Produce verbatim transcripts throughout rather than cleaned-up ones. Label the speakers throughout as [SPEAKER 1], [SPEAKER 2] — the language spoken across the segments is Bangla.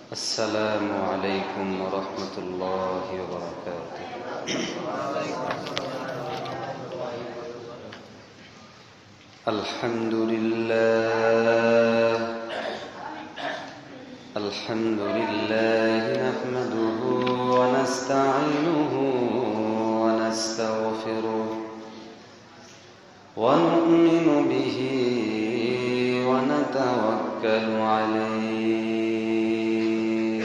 [SPEAKER 1] السلام عليكم ورحمة الله وبركاته. الحمد لله الحمد لله نحمده ونستعينه ونستغفره ونؤمن به ونتوكل عليه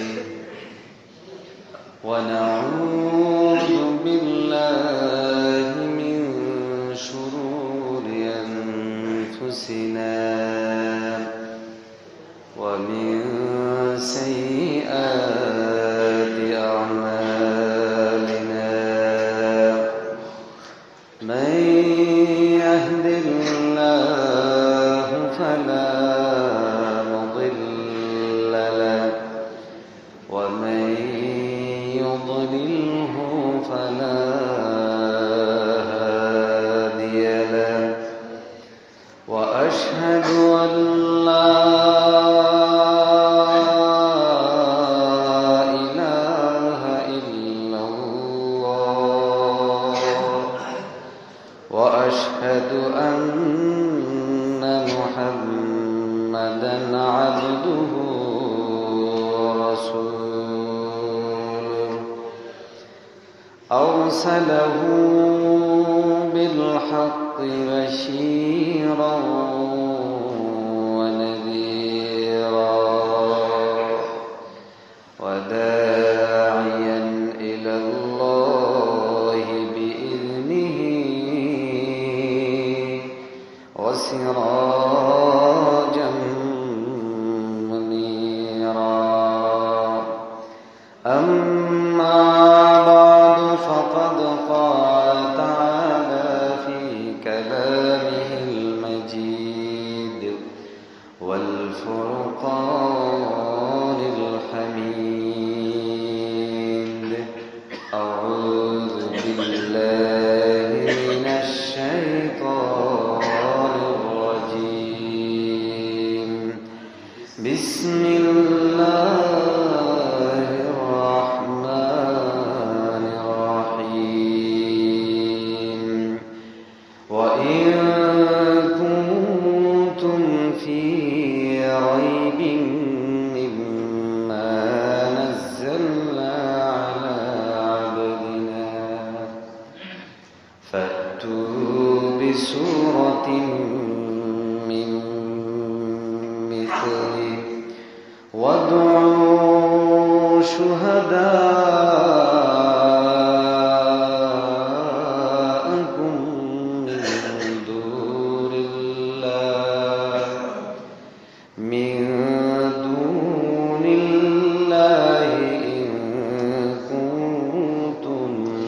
[SPEAKER 1] ونعوذ بالله من شرور أنفسنا ومن سيئات أعمالنا من يهد الله فلا مضل له ومن يضلله فلا هادي له وأشهد أن لا إله إلا الله وأشهد أن محمدا عبده ورسوله أرسله بالحق بشيرا ونذيرا وداعيا إلى الله بإذنه وسراجا منيرا. أما بعد فقد قال تعالى في كلامه المجيد والفرقان الحميد. أعوذ بالله من الشيطان الرجيم. بسم الله الرحمن الرحيم. وإن كنتم في ريب مما نزلنا على عبدنا فأتوا بسورة من مثله وادعوا شهداءكم من دون الله من دون الله إن كنتم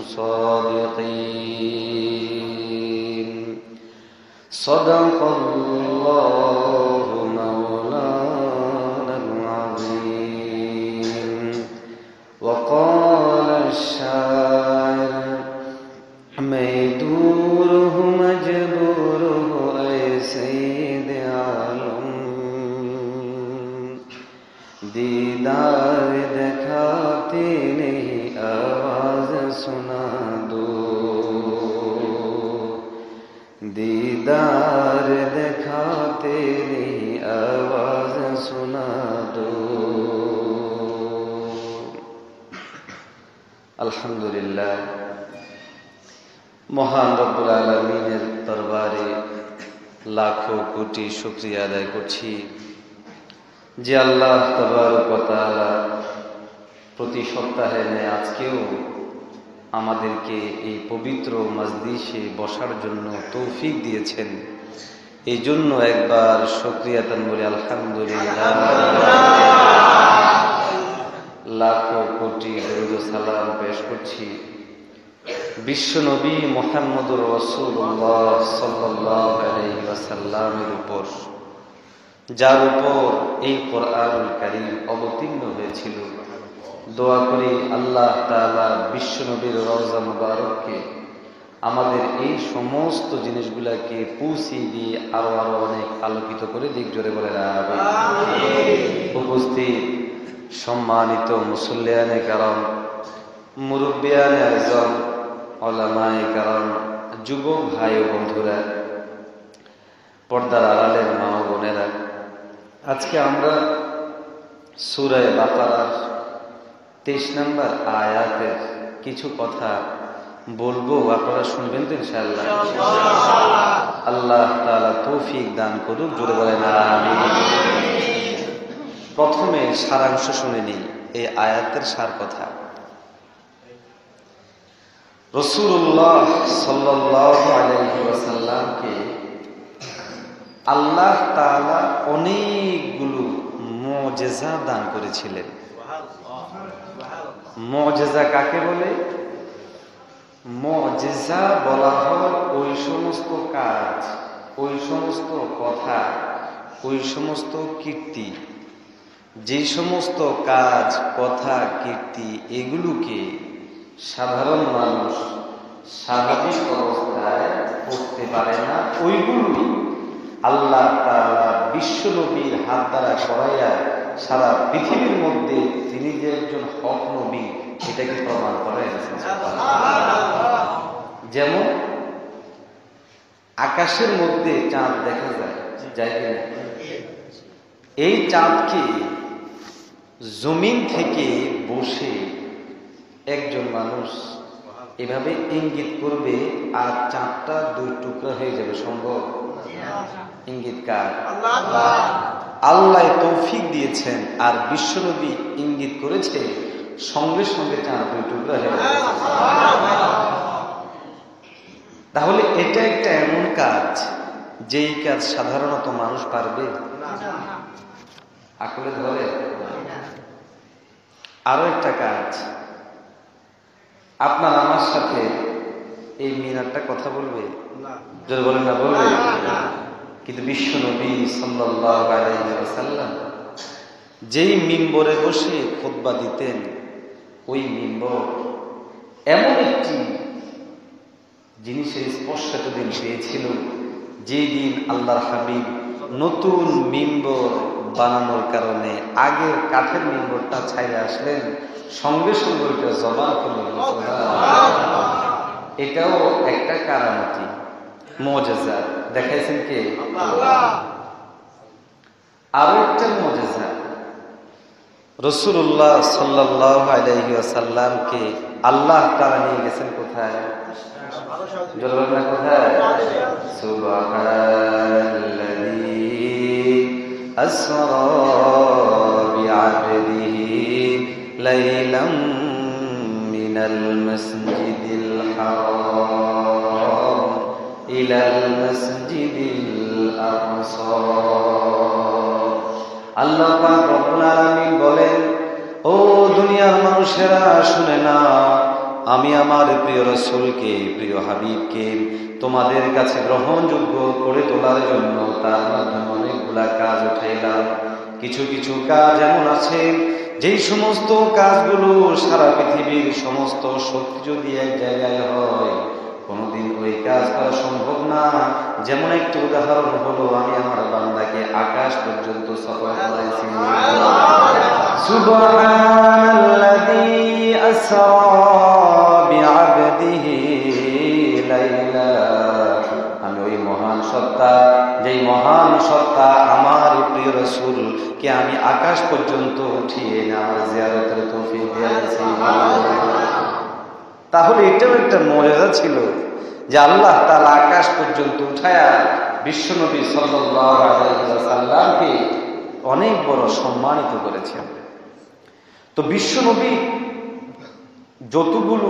[SPEAKER 1] صادقين. صدق الله مولانا العظيم. وقال الشاعر ميدوره مجبوره اے سید عالم دیدار دکھاتے نہیں آواز سنا دو دیدار دکھاتے نہیں آواز سنا دو. আলহামদুলিল্লাহ, মহান রব্বুল আলামিনের দরবারে লাখো কোটি শুকরিয়া আদায় করছি যে আল্লাহ তাবারক ওয়া তাআলা প্রতি সপ্তাহে নেয় আজকেও আমাদেরকে এই পবিত্র মজলিসে বসার জন্য তৌফিক দিয়েছেন। এই জন্য একবার শুকরিয়াতান বলি আলহামদুলিল্লাহ। লাখো কোটি দরুদ ও সালাম পেশ করছি বিশ্ব নবী মুহাম্মদুর রাসূলুল্লাহ সাল্লাল্লাহু আলাইহি ওয়াসাল্লামের উপর, যার উপর এই কোরআনুল কারীম অবতীর্ণ হয়েছিল। দোয়া করি আল্লাহ তাআলা বিশ্ব নবীর রওজা মুবারককে আমাদের এই সমস্ত জিনিসগুলাকে পৌঁছে দিয়ে আরো আরো অনেক আলোকিত করে দিক, জোরে বলে আমিন। উপস্থিত সম্মানিত মুসল্লিয়ানে কারণ, মুরব্বিয়ানে আজম, উলামায়ে কারণ, যুবক ভাই ও বন্ধুরা, পর্দার আড়ালের মা ও বোনেরা, আজকে আমরা সূরা বাকারার তেইশ নম্বর আয়াতের কিছু কথা বলবো। আপনারা শুনবেন তো ইনশাআল্লাহ? আল্লাহ তাআলা তৌফিক দান করুক, জোরে বলেন আমিন। প্রথমে সারাংশ শুনে নিই এই আয়াতের সার কথা। রাসূলুল্লাহ সাল্লাল্লাহু আলাইহি ওয়াসাল্লামকে আল্লাহ তাআলা অনেকগুলো মুজিজা দান করেছিলেন। মুজিজা কাকে বলে? মুজিজা বলা হয় ওই সমস্ত কাজ, ওই সমস্ত কথা, ওই সমস্ত কীর্তি, যে সমস্ত কাজ, কথা, কীর্তি এগুলোকে সাধারণ মানুষ স্বাভাবিক অবস্থায় করতে পারে না, ওইগুলোই আল্লাহ তাআলা বিশ্বনবীর হাত দ্বারা করাইয়া সারা পৃথিবীর মধ্যে তিনি যে একজন হক নবী এটাকে প্রমাণ করে। যেমন আকাশের মধ্যে চাঁদ দেখা যায়, যায় কিনা? এই চাঁদকে জমিন থেকে বসে একজন মানুষ এভাবে ইঙ্গিত করবে আর চাঁদটা দুই টুকরা হয়ে যাবে, সম্ভব? ইঙ্গিত কার? আল্লাহ তৌফিক দিয়েছেন আর বিশ্বনবী ইঙ্গিত করেছে, সঙ্গে সঙ্গে চাঁদ দুই টুকরা হয়ে যাবে। তাহলে এটা একটা এমন কাজ যেই কাজ সাধারণত মানুষ পারবে? আকলে ধরে? আরো একটা কাজ, আপনার আমার সাথে এই মিনারটা কথা বলবে? যদি বলেন না, বলবে। কিন্তু বিশ্ব নবী সাল্লাল্লাহু আলাইহি ওয়াসাল্লাম যেই মিম্বরে বসে খুতবা দিতেন, ওই মিম্বর এমন একটি জিনিসের স্পর্শ দিন পেয়েছিল, যে দিন আল্লাহর হাবিব নতুন মিম্বর বানানোর কারণে আগের কাঠের মিম্বরটা ছাইরে আসলেন, সঙ্গে সঙ্গে ওইটা জবান খুলে গেল। এটাও একটা কারামতি, মুজিজা দেখাইছেন কে? আরো একটা মুজিজা, রাসূলুল্লাহ সাল্লাল্লাহু আলাইহি ওয়াসাল্লামকে আল্লাহ তাআলা নিয়ে গেছেন কোথায়? জলবানা কোথায়? সুবহানাল্লাযী আসরা বিআবদিহি লাইলাম মিনাল মাসজিদিল হারাম ইলাল মাসজিদিল আকসা। আল্লাহ পাক রব্বুল আলামিন বলেন, ও দুনিয়ার মানুষেরা শুনে না, আমি আমার প্রিয় রাসূলকে, প্রিয় হাবিবকে তোমাদের কাছে গ্রহণযোগ্য করে তোলার জন্য তার মাধ্যমে অনেকগুলা কাজ উঠাইলাম। কিছু কিছু কাজ এমন আছে যেই সমস্ত কাজগুলো সারা পৃথিবীর সমস্ত শক্তি যদি এক জায়গায় হয় কোনদিন ওই কাজ করা সম্ভব না। যেমন একটি উদাহরণ হলো, আমি আমার বান্দাকে আকাশ পর্যন্ত সফর করাইছি। সুবহানাল্লাযী আসরা বিআবদিহি লাইলা, আমি ওই মহান সত্তা, যেই মহান সত্তা আমার প্রিয় রাসূলকে আমি আকাশ পর্যন্ত উঠিয়ে আমার জিয়ারতের তৌফিক দিয়েছি। তাহলে এটাও একটা মুজিজা ছিল যে আল্লাহ তাআলা আকাশ পর্যন্ত উঠায়া বিশ্বনবী সাল্লাল্লাহু আলাইহি ওয়াসাল্লামকে অনেক বড় সম্মানিত করেছেন। তো বিশ্বনবী যতগুলো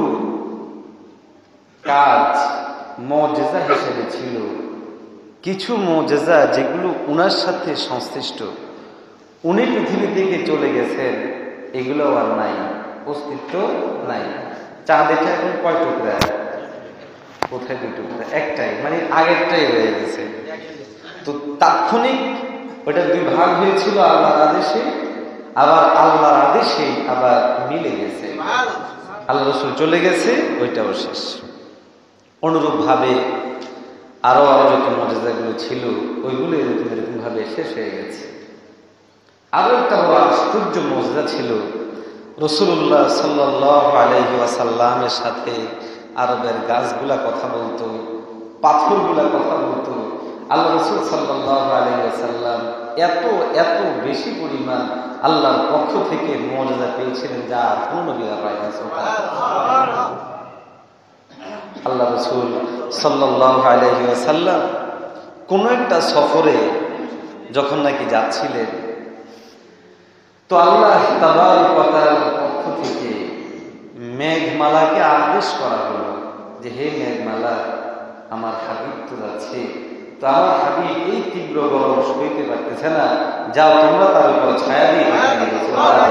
[SPEAKER 1] কাজ মুজিজা হিসেবে ছিল, কিছু মুজিজা যেগুলো উনার সাথে সংশ্লিষ্ট, উনি পৃথিবী থেকে চলে গেছেন, এগুলো আর নাই, অস্তিত্ব নাই। চাঁদ এটা এখন কয় টুকরা? কোথায় দুই টুকরা? একটাই, মানে আগেরটাই রয়ে গেছে। তো তাৎক্ষণিক ওটা দুই ভাগ হয়েছিল আল্লাহর আদেশে, আবার আল্লাহর আদেশে আবার মিলে গেছে। আল্লাহ রাসূল চলে গেছে, ওইটাও শেষ। অনুরূপ ভাবে আরো আরো যত মুজিজাগুলো ছিল ওইগুলো এরকম এরকম ভাবে শেষ হয়ে গেছে। আরো একটা বড় আশ্চর্য মুজিজা ছিল, রাসূলুল্লাহ সাল্লাল্লাহু আলাইহি ওয়াসাল্লামের সাথে আরবের গাছগুলা কথা বলতো, পাথরগুলা কথা বলতো। আল্লাহ রাসূল সাল্লাল্লাহু আলাইহি ওয়াসাল্লাম এত এত বেশি পরিমাণ আল্লাহর পক্ষ থেকে মুজিজা পেয়েছিলেন যা কোনো নবীরা পায় না। সুবহানাল্লাহ। আল্লাহ রাসূল সাল্লাল্লাহু আলাইহি ওয়াসাল্লাম কোন একটা সফরে যখন নাকি যাচ্ছিলেন, তো আল্লাহ তাবারক ওয়া তাআলার পক্ষ থেকে মেঘমালাকে আদেশ করা হলো যে হে মেঘমালা, আমার হাবিব তো যাচ্ছে, তো আমার হাবিব এই তীব্র গরম সইতে পারতেছে না, যাও তোমরা তার উপর ছায়া দিয়ে দিয়েছো।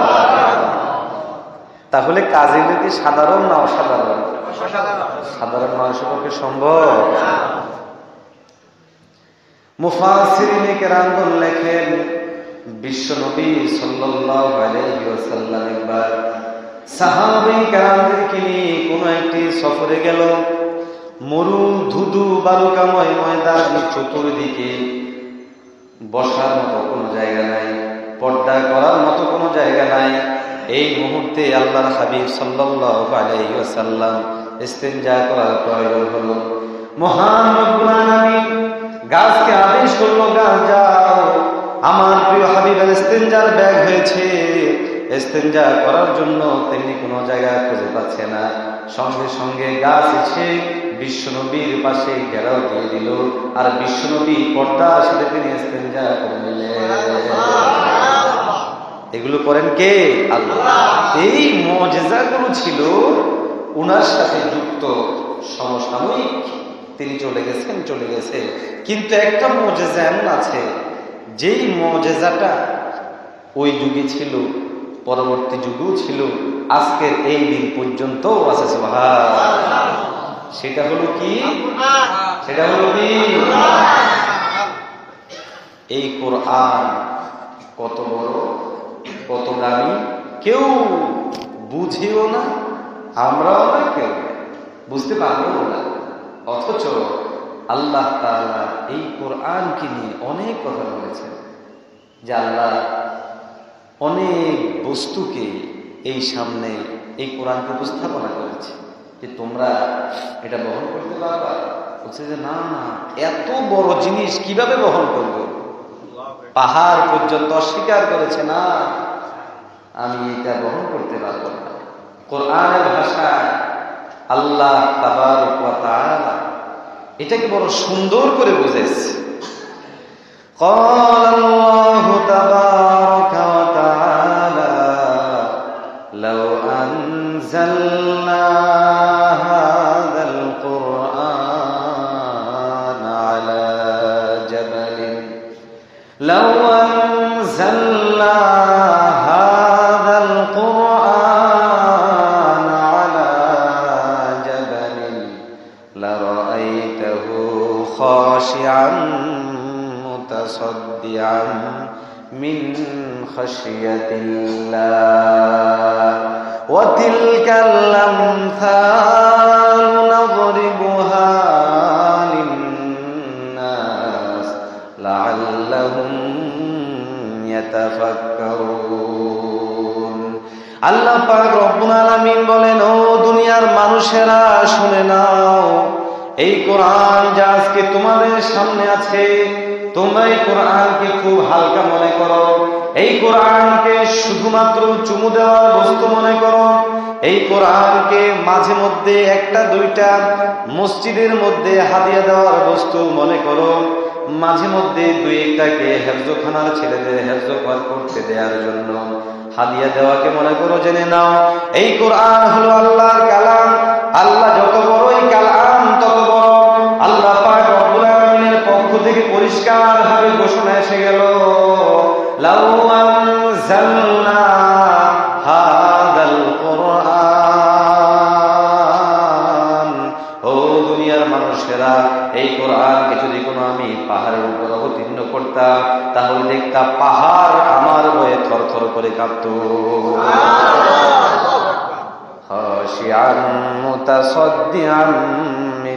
[SPEAKER 1] তাহলে কাজী কি সাধারণ না অসাধারণ? সাধারণ মানুষের পক্ষে সম্ভব? মুফাসসিরিনে কেরামগণ লেখেন, বিশ্বনবী সাল্লাল্লাহু আলাইহি ওয়াসাল্লাম একবার সাহাবায়ে কেরামদেরকে নিয়ে কোনো একটি সফরে গেল। মরু ধুধু বালুকাময় ময়দান, চতুর্দিকে বসার মতো কোনো জায়গা নাই, পর্দা করার মতো কোনো জায়গা নাই। এই মুহূর্তে আল্লাহর হাবিব সাল্লাল্লাহু আলাইহি ওয়াসাল্লাম ইস্তিনজা করার প্রয়োজন হলো। মহান রব্বুল আলামিন গাছকে আদেশ করলো, গাছ যাও, আমার প্রিয় হাবিবের ইস্তিনজার ব্যাগ হয়েছে, ইস্তিনজা করার জন্য তেমনি কোনো জায়গা খুঁজে পাচ্ছে না। সঙ্গে সঙ্গে গাছ এসে বিশ্বনবীর পাশে ঘেরাও দিয়ে দিল, আর বিশ্বনবী পর্দার সাথে তিনি ইস্তিনজা করে নিলেন। এগুলো করেন কে? আল্লাহ। এই মুজিজাগুলো ছিল উনার সাথে যুক্ত, সমসাময়িক। তিনি চলে গেছেন, চলে গেছে, কিন্তু একটা মুজিজা এমন আছে যেই মুজিজাটা ওই যুগে ছিল, পরবর্তী যুগেও ছিল, আজকের এই দিন পর্যন্ত আছে। সুবহানাল্লাহ। সেটা হলো কি? সেটা হলো কি? এই কোরআন কত বড়, কত দামি, কেউ বুঝেও না, আমরাও না, কেউ বুঝতে পারবো না। অথচ আল্লাহ তাআলা এই কোরআনকে নিয়ে অনেক কথা বলেছেন, যে আল্লাহ অনেক বস্তুকে এই সামনে এই কোরআনকে উপস্থাপনা করেছে যে তোমরা এটা বহন করতে পারবা। বলছে যে না না, এত বড় জিনিস কিভাবে বহন করব? পাহাড় পর্যন্ত অস্বীকার করেছে, না আমি এটা বহন করতে পারবো না। কোরআনের ভাষায় আল্লাহ তাবারক ওয়া তাআলা এটাকে বড় সুন্দর করে বুঝেছে। قال الله تبارك وتعالى لو أنزلنا هذا القرآن على جبل لو أنزلنا هذا القرآن على جبل لرأيته خاشعا متصدعا من خشية الله وتلك الأمثال نضربها للناس لعلهم يتفكرون। আল্লাহ পাক রব্বুল আলামিন বলেন, ও দুনিয়ার মানুষেরা শুনে নাও, এই কোরআন যা আজকে তোমাদের সামনে আছে, তোমরা এই কোরআনকে খুব হালকা মনে করো, এই কোরআনকে শুধুমাত্র চুমু দেওয়ার বস্তু মনে করো, এই কোরআনকে মাঝে মধ্যে একটা দুইটা মসজিদের মধ্যে হাদিয়া দেওয়ার বস্তু মনে করো, মাঝে মধ্যে দুই একটাকে হেফজখানার ছেলেদের হেফজ করতে দেওয়ার জন্য হাদিয়া দেওয়াকে মনে করো। জেনে নাও এই কোরআন হলো আল্লাহর কালাম। আল্লাহ যত বড়ই কালাম তত বড়। আল্লাহ পাক রব্বুল আলামিনের পক্ষ থেকে পরিষ্কার ভাবে ঘোষণা এসে গেল, লাউ আনজালনা হাযাল কোরআন, ও দুনিয়ার মানুষেরা, এই কোরআনকে যদি কোনো আমি পাহাড়ের উপর অবতীর্ণ করতাম, তাহলে দেখতাম পাহাড় আমার ভয়ে থরথর করে কাঁপত। খাশিআন মুতাসাদ্দিআন মিন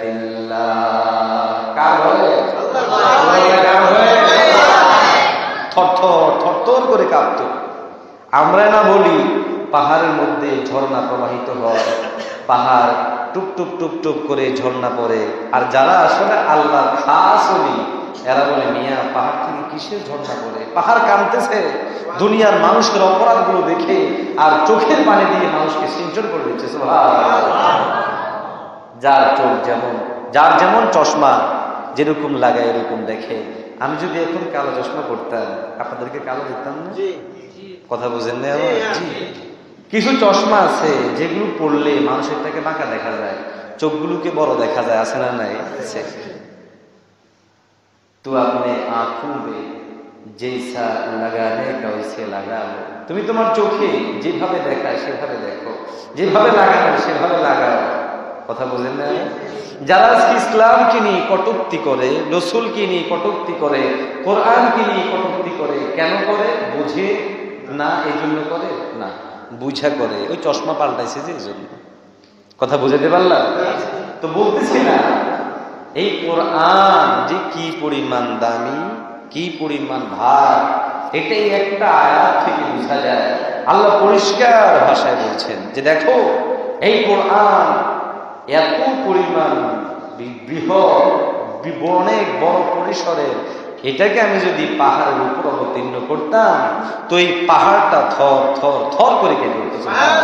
[SPEAKER 1] খাশিয়াতিল্লাহ। কার ভয়ে? আল্লাহর ভয়ে। থরথর থরথর করে কাঁপত। আমরা না বলি পাহাড়ের মধ্যে ঝর্ণা প্রবাহিত হয়, পাহাড় টুপ টুপ টুপ টুপ করে ঝর্ণা পড়ে, আর যারা আসলে আল্লাহ খাস ওলি এরা বলে মিয়া পাহাড় থেকে কিসের ঝর্ণা পড়ে, পাহাড় কাঁদতেছে দুনিয়ার মানুষের অপরাধগুলো দেখে, আর চোখের পানি দিয়ে মানুষকে সিঞ্চন করে দিচ্ছে। যার চোখ যেমন, যার যেমন চশমা যেরকম লাগায় এরকম দেখে। আমি যদি এখন কালো চশমা পড়তাম আপনাদেরকে কালো দেখতাম না? কথা বুঝেন না? জি। কিছু চশমা আছে যেগুলো পড়লে মানুষেরটাকে বাঁকা দেখা যায়, চোখগুলোকে বড় দেখা যায়, আছে না নাই? তো আপনি আঁখোं में जैसा लगाने का वैसे लगा लो। তুমি তোমার চোখে যেভাবে দেখায় সেভাবে দেখো, যেভাবে লাগানো সেভাবে লাগাও। কথা বুঝেন না? যারা আজকে ইসলামকে নিয়ে কটূক্তি করে, রসুলকে নিয়ে কটূক্তি করে, কোরআনকে নিয়ে কটূক্তি করে, কেন করে? বুঝে না এই জন্য করে না, বুঝা করে। ওই চশমা পাল্টাইছে যে এই জন্য। কথা বুঝাতে পারলাম? তো বলতেছি না এই কোরআন যে কি পরিমাণ দামি, কি পরিমাণ ভার, এটাই একটা আয়াত থেকে বোঝা যায়। আল্লাহ পরিষ্কার ভাষায় বলছেন যে দেখো এই কোরআন এত পরিমাণ বৃহৎ, অনেক বড় পরিসরের, এটাকে আমি যদি পাহাড়ের উপর অবতীর্ণ করতাম তো এই পাহাড়টা থর থর থর করে কেঁপে উঠত।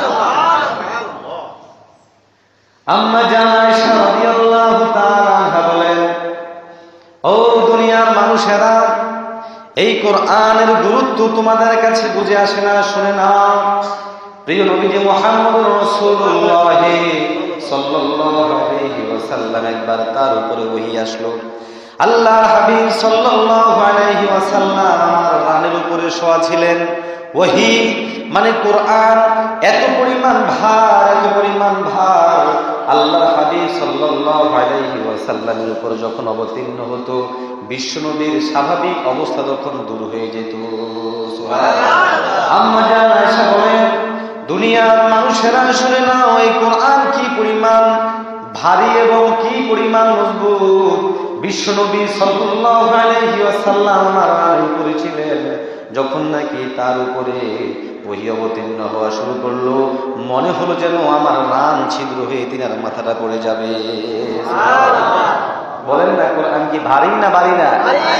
[SPEAKER 1] আম্মা জানা আয়েশা রাদিয়াল্লাহু তাআলা আনহা বলেন, ও দুনিয়ার মানুষেরা, এই কোরআনের গুরুত্ব তোমাদের কাছে বুঝে আসে না, শুনে নাও। প্রিয় নবীজি মুহাম্মদুর রাসূলুল্লাহ সাল্লাল্লাহু আলাইহি ওয়াসাল্লাম একবার তার উপরে ওহী আসলো। আল্লাহর হাবিব সাল্লাল্লাহু আলাইহি ওয়াসাল্লাম আমার রানের উপরে শোয়া ছিলেন। ওহী মানে কোরআন এত পরিমাণ ভার, এত পরিমাণ ভার আল্লাহর হাবিব সাল্লাল্লাহু আলাইহি ওয়াসাল্লামের উপর যখন অবতীর্ণ হতো, বিশ্বনবীর স্বাভাবিক অবস্থা তখন দূর হয়ে যেত। সুবহানাল্লাহ। আম্মা জান আয়েশা বলেন, দুনিয়ার মানুষেরা শুনে নাও এই কোরআন কি পরিমাণ ভারী এবং কি পরিমাণ মজবুত। বিশ্বনবী সাল্লাল্লাহু আলাইহি ওয়াসাল্লাম আমার উপরে ছিলেন, যখন নাকি তার উপরে ওহী অবতীর্ণ হওয়া শুরু করলো, মনে হলো যেন আমার রান ছিদ্র হয়ে তিনার মাথাটা পড়ে যাবে। বলেন না কোরআন কি ভারী না ভারী না?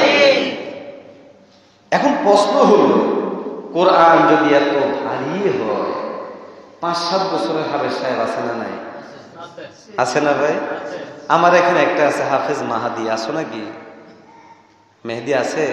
[SPEAKER 1] এখন প্রশ্ন হলো, কোরআন যদি এত ভারী হয়, পাঁচ সাত বছরের হাফেজ সাহেব আছে না নাই? আছে না ভাই? আমার এখানে একটা আছে হাফেজ মাহাদি, আসো নাকি? মেহেদি আছে?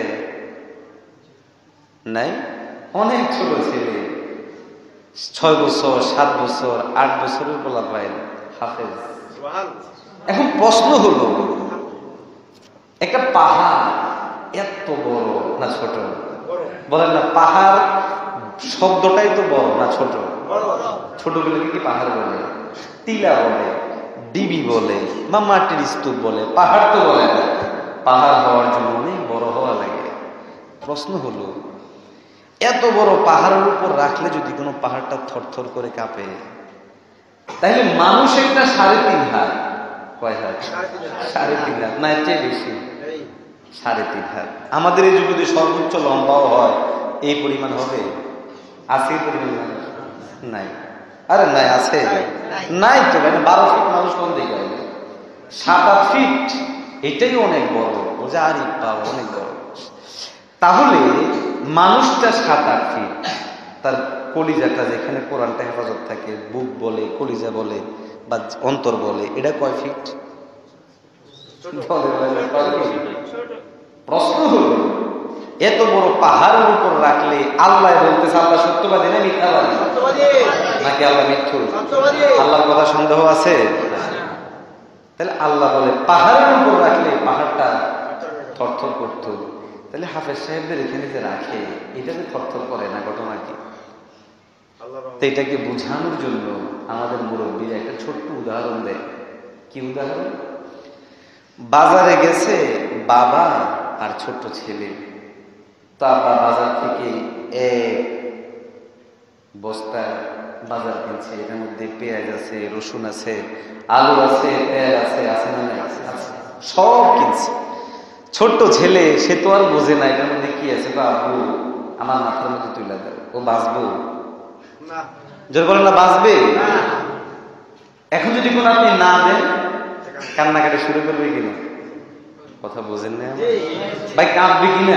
[SPEAKER 1] নাই? অনেক ছোট ছেলে, ছয় বছর সাত বছর আট বছরের বলা পায় হাফেজ। এখন প্রশ্ন হলো, একটা পাহাড় এত বড় না ছোট? বলেন না, পাহাড় শব্দটাই তো বড় না ছোট? ছোটগুলোকে কি পাহাড় বলে? টিলা বলে, ডিবি বলে, বা মাটির স্তূপ বলে, পাহাড় তো বলে না। পাহাড় হওয়ার জন্য অনেক বড় হওয়া লাগে। প্রশ্ন হলো, এত বড় পাহাড়ের উপর রাখলে যদি কোনো পাহাড়টা থরথর করে কাঁপে, তাহলে মানুষ একটা সাড়ে তিন হাত, কয় হাত? সাড়ে তিন হাত না, এর চেয়ে বেশি, সাড়ে তিন হাত। আমাদের এই যুগে যদি সর্বোচ্চ লম্বাও হয় এই পরিমাণ হবে? আছে এই পরিমাণ? নাই। আরে নাই, আছে নাই তো ভাই, বারো ফিট মানুষ কোন দিকে হবে? সাত আট ফিট, এটাই অনেক বড়। বোঝা আর পাবো অনেক বড়। তাহলে মানুষটা সাত আট ফিট, তার কলিজাটা যেখানে কোরআনটা হেফাজত থাকে, বুক বলে, কলিজা বলে বা অন্তর বলে, এটা কয় ফিট? প্রশ্ন হলো, এত বড় পাহাড়ের উপর রাখলে আল্লাহ বলতেছে আল্লাহ সত্যবাদী না মিথ্যাবাদী? নাকি আল্লাহ মিথ্যু? আল্লাহর কথা সন্দেহ আছে? তাহলে আল্লাহ বলে পাহাড়ের উপর রাখলে পাহাড়টা থরথর করত। তাহলে হাফেজ সাহেবদের এখানে যে রাখে, এটা যে থরথর করে না, ঘটনা কি? তো এটাকে বোঝানোর জন্য আমাদের মুরব্বীরা একটা ছোট্ট উদাহরণ দেয়। কি উদাহরণ? বাজারে গেছে বাবা আর ছোট্ট ছেলে। তো আব্বা বাজার থেকে এক বস্তা বাজার কিনছে, এটার মধ্যে পেঁয়াজ আছে, রসুন আছে, আলু আছে, তেল আছে, আছে না নাই? আছে, সব কিনছে। ছোট্ট ছেলে, সে তো আর বোঝে না এটার মধ্যে কি আছে। বাবু আমার মাথার মধ্যে তুলে দেয়, ও বাঁচবো? জোর বলেন না, বাঁচবে? এখন যদি কোনো আপনি না দেন, কান্নাকাটি শুরু করবে কিনা? কথা বোঝেন না ভাই, কাঁদবে কিনা?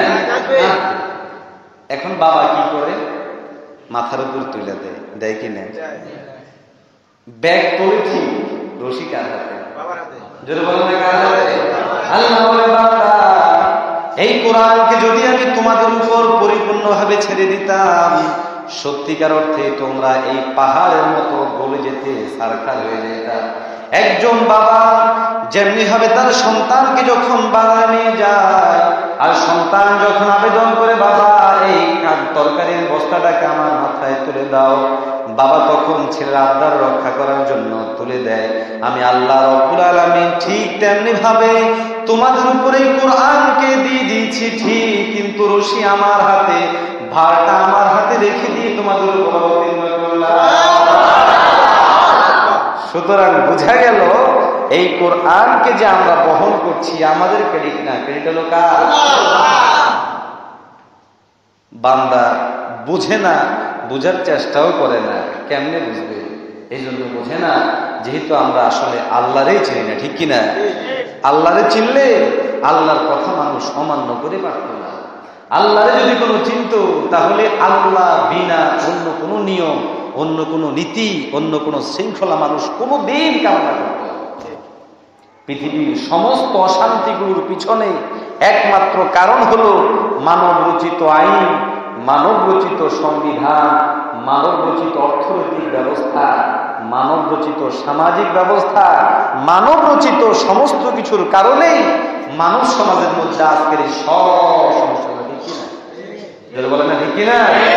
[SPEAKER 1] এখন বাবা কি করে? মাথার উপর তুলে দেয়, দেয় কিনা? ব্যাগ তোলে ঠিক, রশি কার হাতে? জোরে বলেন না, কার হাতে? আল্লাহ বলে, বাবা এই কোরআনকে যদি আমি তোমাদের উপর পরিপূর্ণভাবে ছেড়ে দিতাম, সত্যিকার অর্থে তোমরা এই পাহাড়ের মতো গলে যেতে, সারখার হয়ে যেতাম। একজন বাবা যেমনি ভাবে তার সন্তানকে যখন বাজারে নিয়ে যায়, আর সন্তান যখন আবেদন করে, বাবা এই তরকারির বস্তাটাকে আমার মাথায় তুলে দাও, বাবা তখন ছেলের আবদার রক্ষা করার জন্য তুলে দেয়। আমি আল্লাহ রব্বুল আলামিন ঠিক তেমনি ভাবে তোমাদের উপরে কোরআনকে দিয়ে দিয়েছি ঠিক, কিন্তু রশি আমার হাতে, ভারটা আমার হাতে রেখে দিয়ে তোমাদের উপর অবতীর্ণ করলাম। সুতরাং বোঝা গেল এই কোরআনকে যে আমরা বহন করছি আমাদের ক্রেডিট না, ক্রেডিট হলো কার? বান্দা বুঝে না, বুঝার চেষ্টাও করে না, কেমনে বুঝবে? এই জন্য বুঝে না, যেহেতু আমরা আসলে আল্লাহরই চিনি না, ঠিক কিনা? আল্লাহরে চিনলে আল্লাহর কথা মানুষ অমান্য করে পারত না। আল্লাহরে যদি কোনো চিনত, তাহলে আল্লাহ বিনা অন্য কোনো নিয়ম, অন্য কোনো নীতি, অন্য কোনো শৃঙ্খলা মানুষ কোনো দিন কামনা করত। পৃথিবীর সমস্ত অশান্তিগুলোর পিছনে একমাত্র কারণ হলো মানব রচিত আইন, মানব রচিত সংবিধান, মানব রচিত অর্থনৈতিক ব্যবস্থা, মানব রচিত সামাজিক ব্যবস্থা, মানব রচিত সমস্ত কিছুর কারণেই মানব সমাজের মধ্যে আজকের এই সব সমস্যা। ঠিক কিনা? বলেন না, ঠিক কিনা?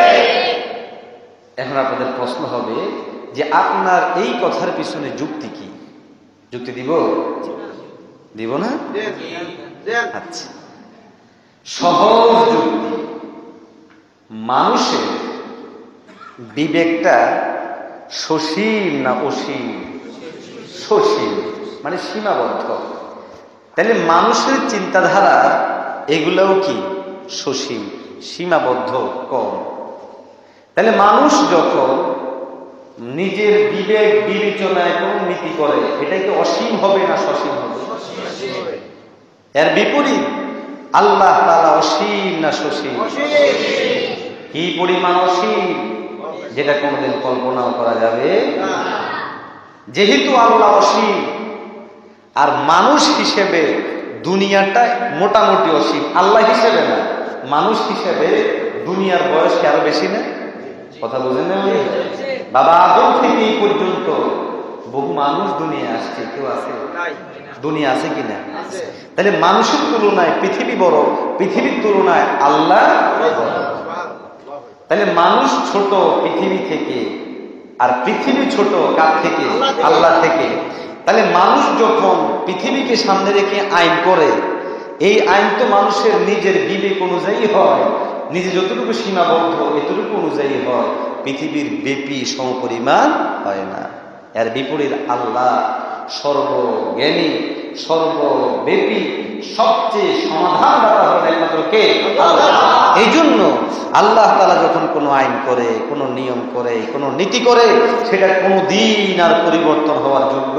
[SPEAKER 1] এখন আপনাদের প্রশ্ন হবে যে আপনার এই কথার পিছনে যুক্তি কি? যুক্তি দিব? দিব না? আচ্ছা, সহজ যুক্তি। মানুষের বিবেকটা সসীম না অসীম? সসীম, মানে সীমাবদ্ধ। তাহলে মানুষের চিন্তাধারা এগুলোও কি? সসীম, সীমাবদ্ধ, কম। তাহলে মানুষ যখন নিজের বিবেক বিবেচনায় কোন নীতি করে, এটা কি অসীম হবে না সসীম হবে? এর বিপরীত আল্লাহ তাআলা অসীম না সসীম? কি পরিমাণ অসীম, যেটা কোনোদিন কল্পনাও করা যাবে না। যেহেতু আল্লাহ অসীম, আর মানুষ হিসেবে দুনিয়াটা মোটামুটি অসীম, আল্লাহ হিসেবে না, মানুষ হিসেবে দুনিয়ার বয়স কি আরো বেশি না? কথা বুঝেন না? বাবা আদম থেকে এই পর্যন্ত বহু মানুষ দুনিয়া আসছে, কেউ আছে? দুনিয়া আছে কিনা? তাহলে মানুষের তুলনায় পৃথিবী বড়, পৃথিবীর তুলনায় আল্লাহ বড়। তাহলে মানুষ ছোট পৃথিবী থেকে, আর পৃথিবী ছোট কার থেকে? আল্লাহ থেকে। তাহলে মানুষ যখন পৃথিবীকে সামনে রেখে আইন করে, এই আইন তো মানুষের নিজের বিবেক অনুযায়ী হয়, নিজে যতটুকু সীমাবদ্ধ এতটুকু অনুযায়ী হয়, পৃথিবীর ব্যাপী সমপরিমাণ হয় না। এর বিপরীত আল্লাহ সর্বজ্ঞানী, সর্বব্যাপী, সবচেয়ে সমাধানদাতা হলেন একমাত্র কে? আল্লাহ। এই জন্য আল্লাহ তাআলা যখন কোনো আইন করে, কোনো নিয়ম করে, কোনো নীতি করে, সেটা কোনো দিন আর পরিবর্তন হওয়ার যোগ্য।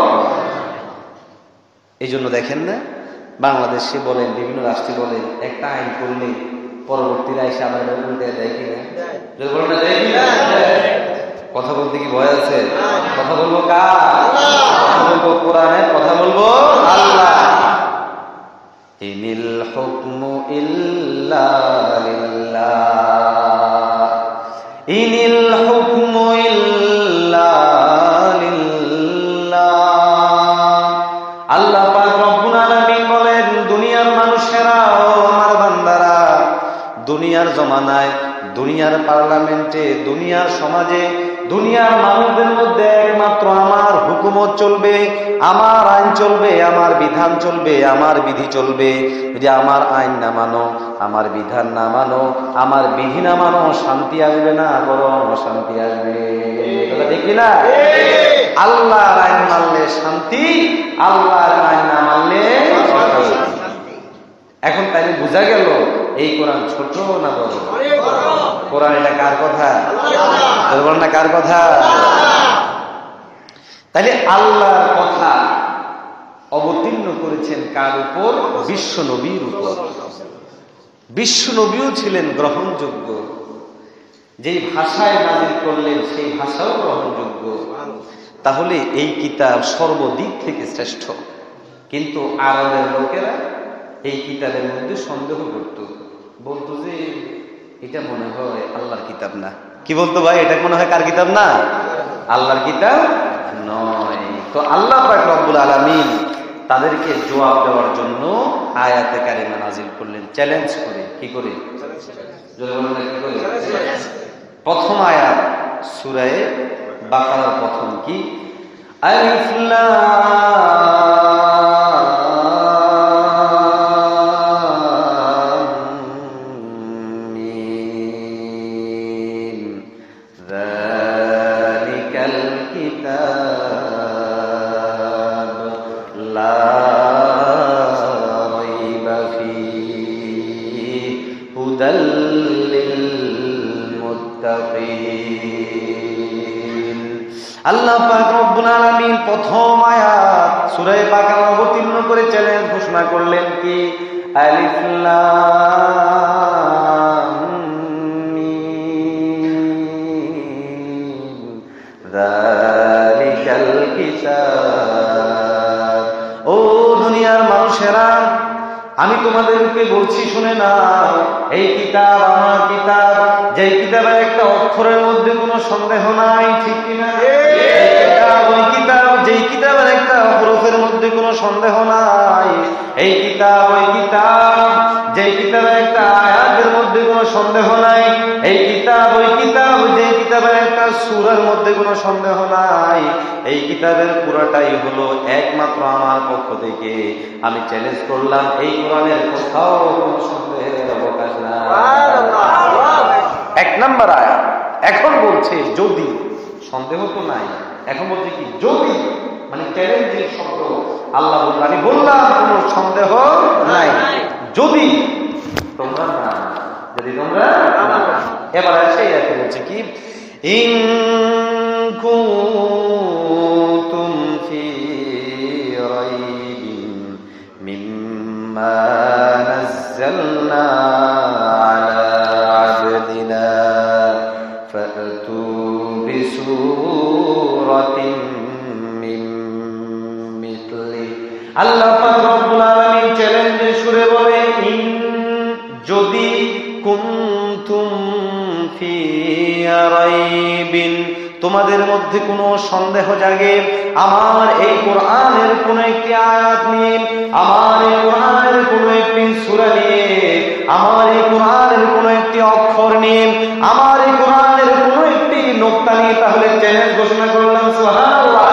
[SPEAKER 1] এই জন্য দেখেন না, বাংলাদেশে বলেন, বিভিন্ন রাষ্ট্রে বলেন, একটা আইন করলে পরবর্তীরা এসে আবার উল্টে দেয় কিনা? কথা বলতে কি ভয় আছে? কথা বলবো কার? কথা বলবো কোরআনের, কথা বলবো আল্লাহ। ইনিল হুকমু ইল্লা লিল্লাহ, ইনিল হুকমু ইল্লা লিল্লাহ। আল্লাহ পাক রব্বুল আলামিন বলেন, দুনিয়ার মানুষেরা, ও আমার বান্দারা, দুনিয়ার জমানায়, দুনিয়ার পার্লামেন্টে, দুনিয়ার সমাজে, দুনিয়ার মানুষদের মধ্যে একমাত্র আমার হুকুমত চলবে, আমার আইন চলবে, আমার বিধান চলবে, আমার বিধি চলবে। যদি আমার আইন না মানো, আমার বিধান না মানো, আমার বিধি না মানো, শান্তি আসবে না, বরং অশান্তি আসবে। দেখি না, আল্লাহর আইন মানলে শান্তি, আল্লাহর আইন না মানলে অশান্তি। এখন তাইলে বোঝা গেল এই কোরআন ছোট না বড়? কোরআন এটা কার কথা? বলেন না কার কথা? তাহলে আল্লাহর কথা অবতীর্ণ করেছেন কার উপর? বিশ্ব নবীর উপর। বিশ্ব নবীও ছিলেন গ্রহণযোগ্য, যেই ভাষায় নাজিল করলেন সেই ভাষাও গ্রহণযোগ্য। তাহলে এই কিতাব সর্বদিক থেকে শ্রেষ্ঠ। কিন্তু আরবের লোকেরা এই কিতাবের মধ্যে সন্দেহ করত, বলতো যে এটা মনে হয় আল্লাহর কিতাব না। কি বলতো ভাই? এটা মনে হয় কার কিতাব না? আল্লাহর কিতাব নয়। তো আল্লাহ পাক রব্বুল আলামিন তাদেরকে জবাব দেওয়ার জন্য আয়াতে কারিমা নাজিল করলেন, চ্যালেঞ্জ করে। কি করে? প্রথম আয়াত সূরা বাকারার প্রথম কি? আলিফ লাম মিম যালিকাল কিতাব লা রাইবা ফীহি হুদাল লিল মুত্তাকিন। আল্লাহ পাক রব্বুল আলামিন প্রথম আয়াত সূরা বাকারা অবতীর্ণ করে চ্যালেঞ্জ ঘোষণা করলেন কি? আলিফ লাম মিম যালিকাল কিতাব। ও দুনিয়ার মানুষেরা, আমি তোমাদেরকে বলছি শুনে নাও, এই কিতাব আমার কিতাব, যেই কিতাবের একটা অক্ষরের মধ্যে কোনো সন্দেহ নাই। ঠিক কিনা? ওই কিতাব, যেই কিতাবের একটা হরফের মধ্যে কোনো সন্দেহ নাই। এই কিতাব ওই কিতাব, যেই কিতাবের একটা আয়াতের মধ্যে কোনো সন্দেহ নাই। এই কিতাব ওই কিতাব, যেই কিতাবের একটা সূরার মধ্যে কোনো সন্দেহ নাই। এই কিতাবের পুরাটাই হলো একমাত্র আমার পক্ষ থেকে। আমি চ্যালেঞ্জ করলাম, এই কোরআনের কোথাও কোনো সন্দেহের অবকাশ নাই। এক নাম্বার আয়াত। এখন বলছে যদি, সন্দেহ তো নাই, এখন বলছে কি? যদি, মানে চ্যালেঞ্জের শব্দ। আল্লাহ বলল, আমি বললাম কোনো সন্দেহ নাই, যদি তোমরা না, যদি তোমরা। এবার সেই আয়াতে বলছে কি? ইন কুনতুম ফি রাইবিন মিম্মা নাযালনা আলা আবদিনা ফাতু বিসূরাতিন মিন মিথলি। আল্লাহ পাক রব্বুল আলামিন চ্যালেঞ্জের সুরে বলে, ইন, যদি, কুনতুম ফি রাইবিন, তোমাদের মধ্যে কোনো সন্দেহ জাগে আমার এই কোরআনের কোন একটি আয়াত নিয়ে, আমার এই কোরআনের কোন একটি সূরা নিয়ে, আমার এই কোরআনের কোন একটি অক্ষর নিয়ে, আমার এই কোরআনের কোন একটি নোক্তা নিয়ে, তাহলে চ্যালেঞ্জ ঘোষণা করলাম সুবহানাল্লাহ।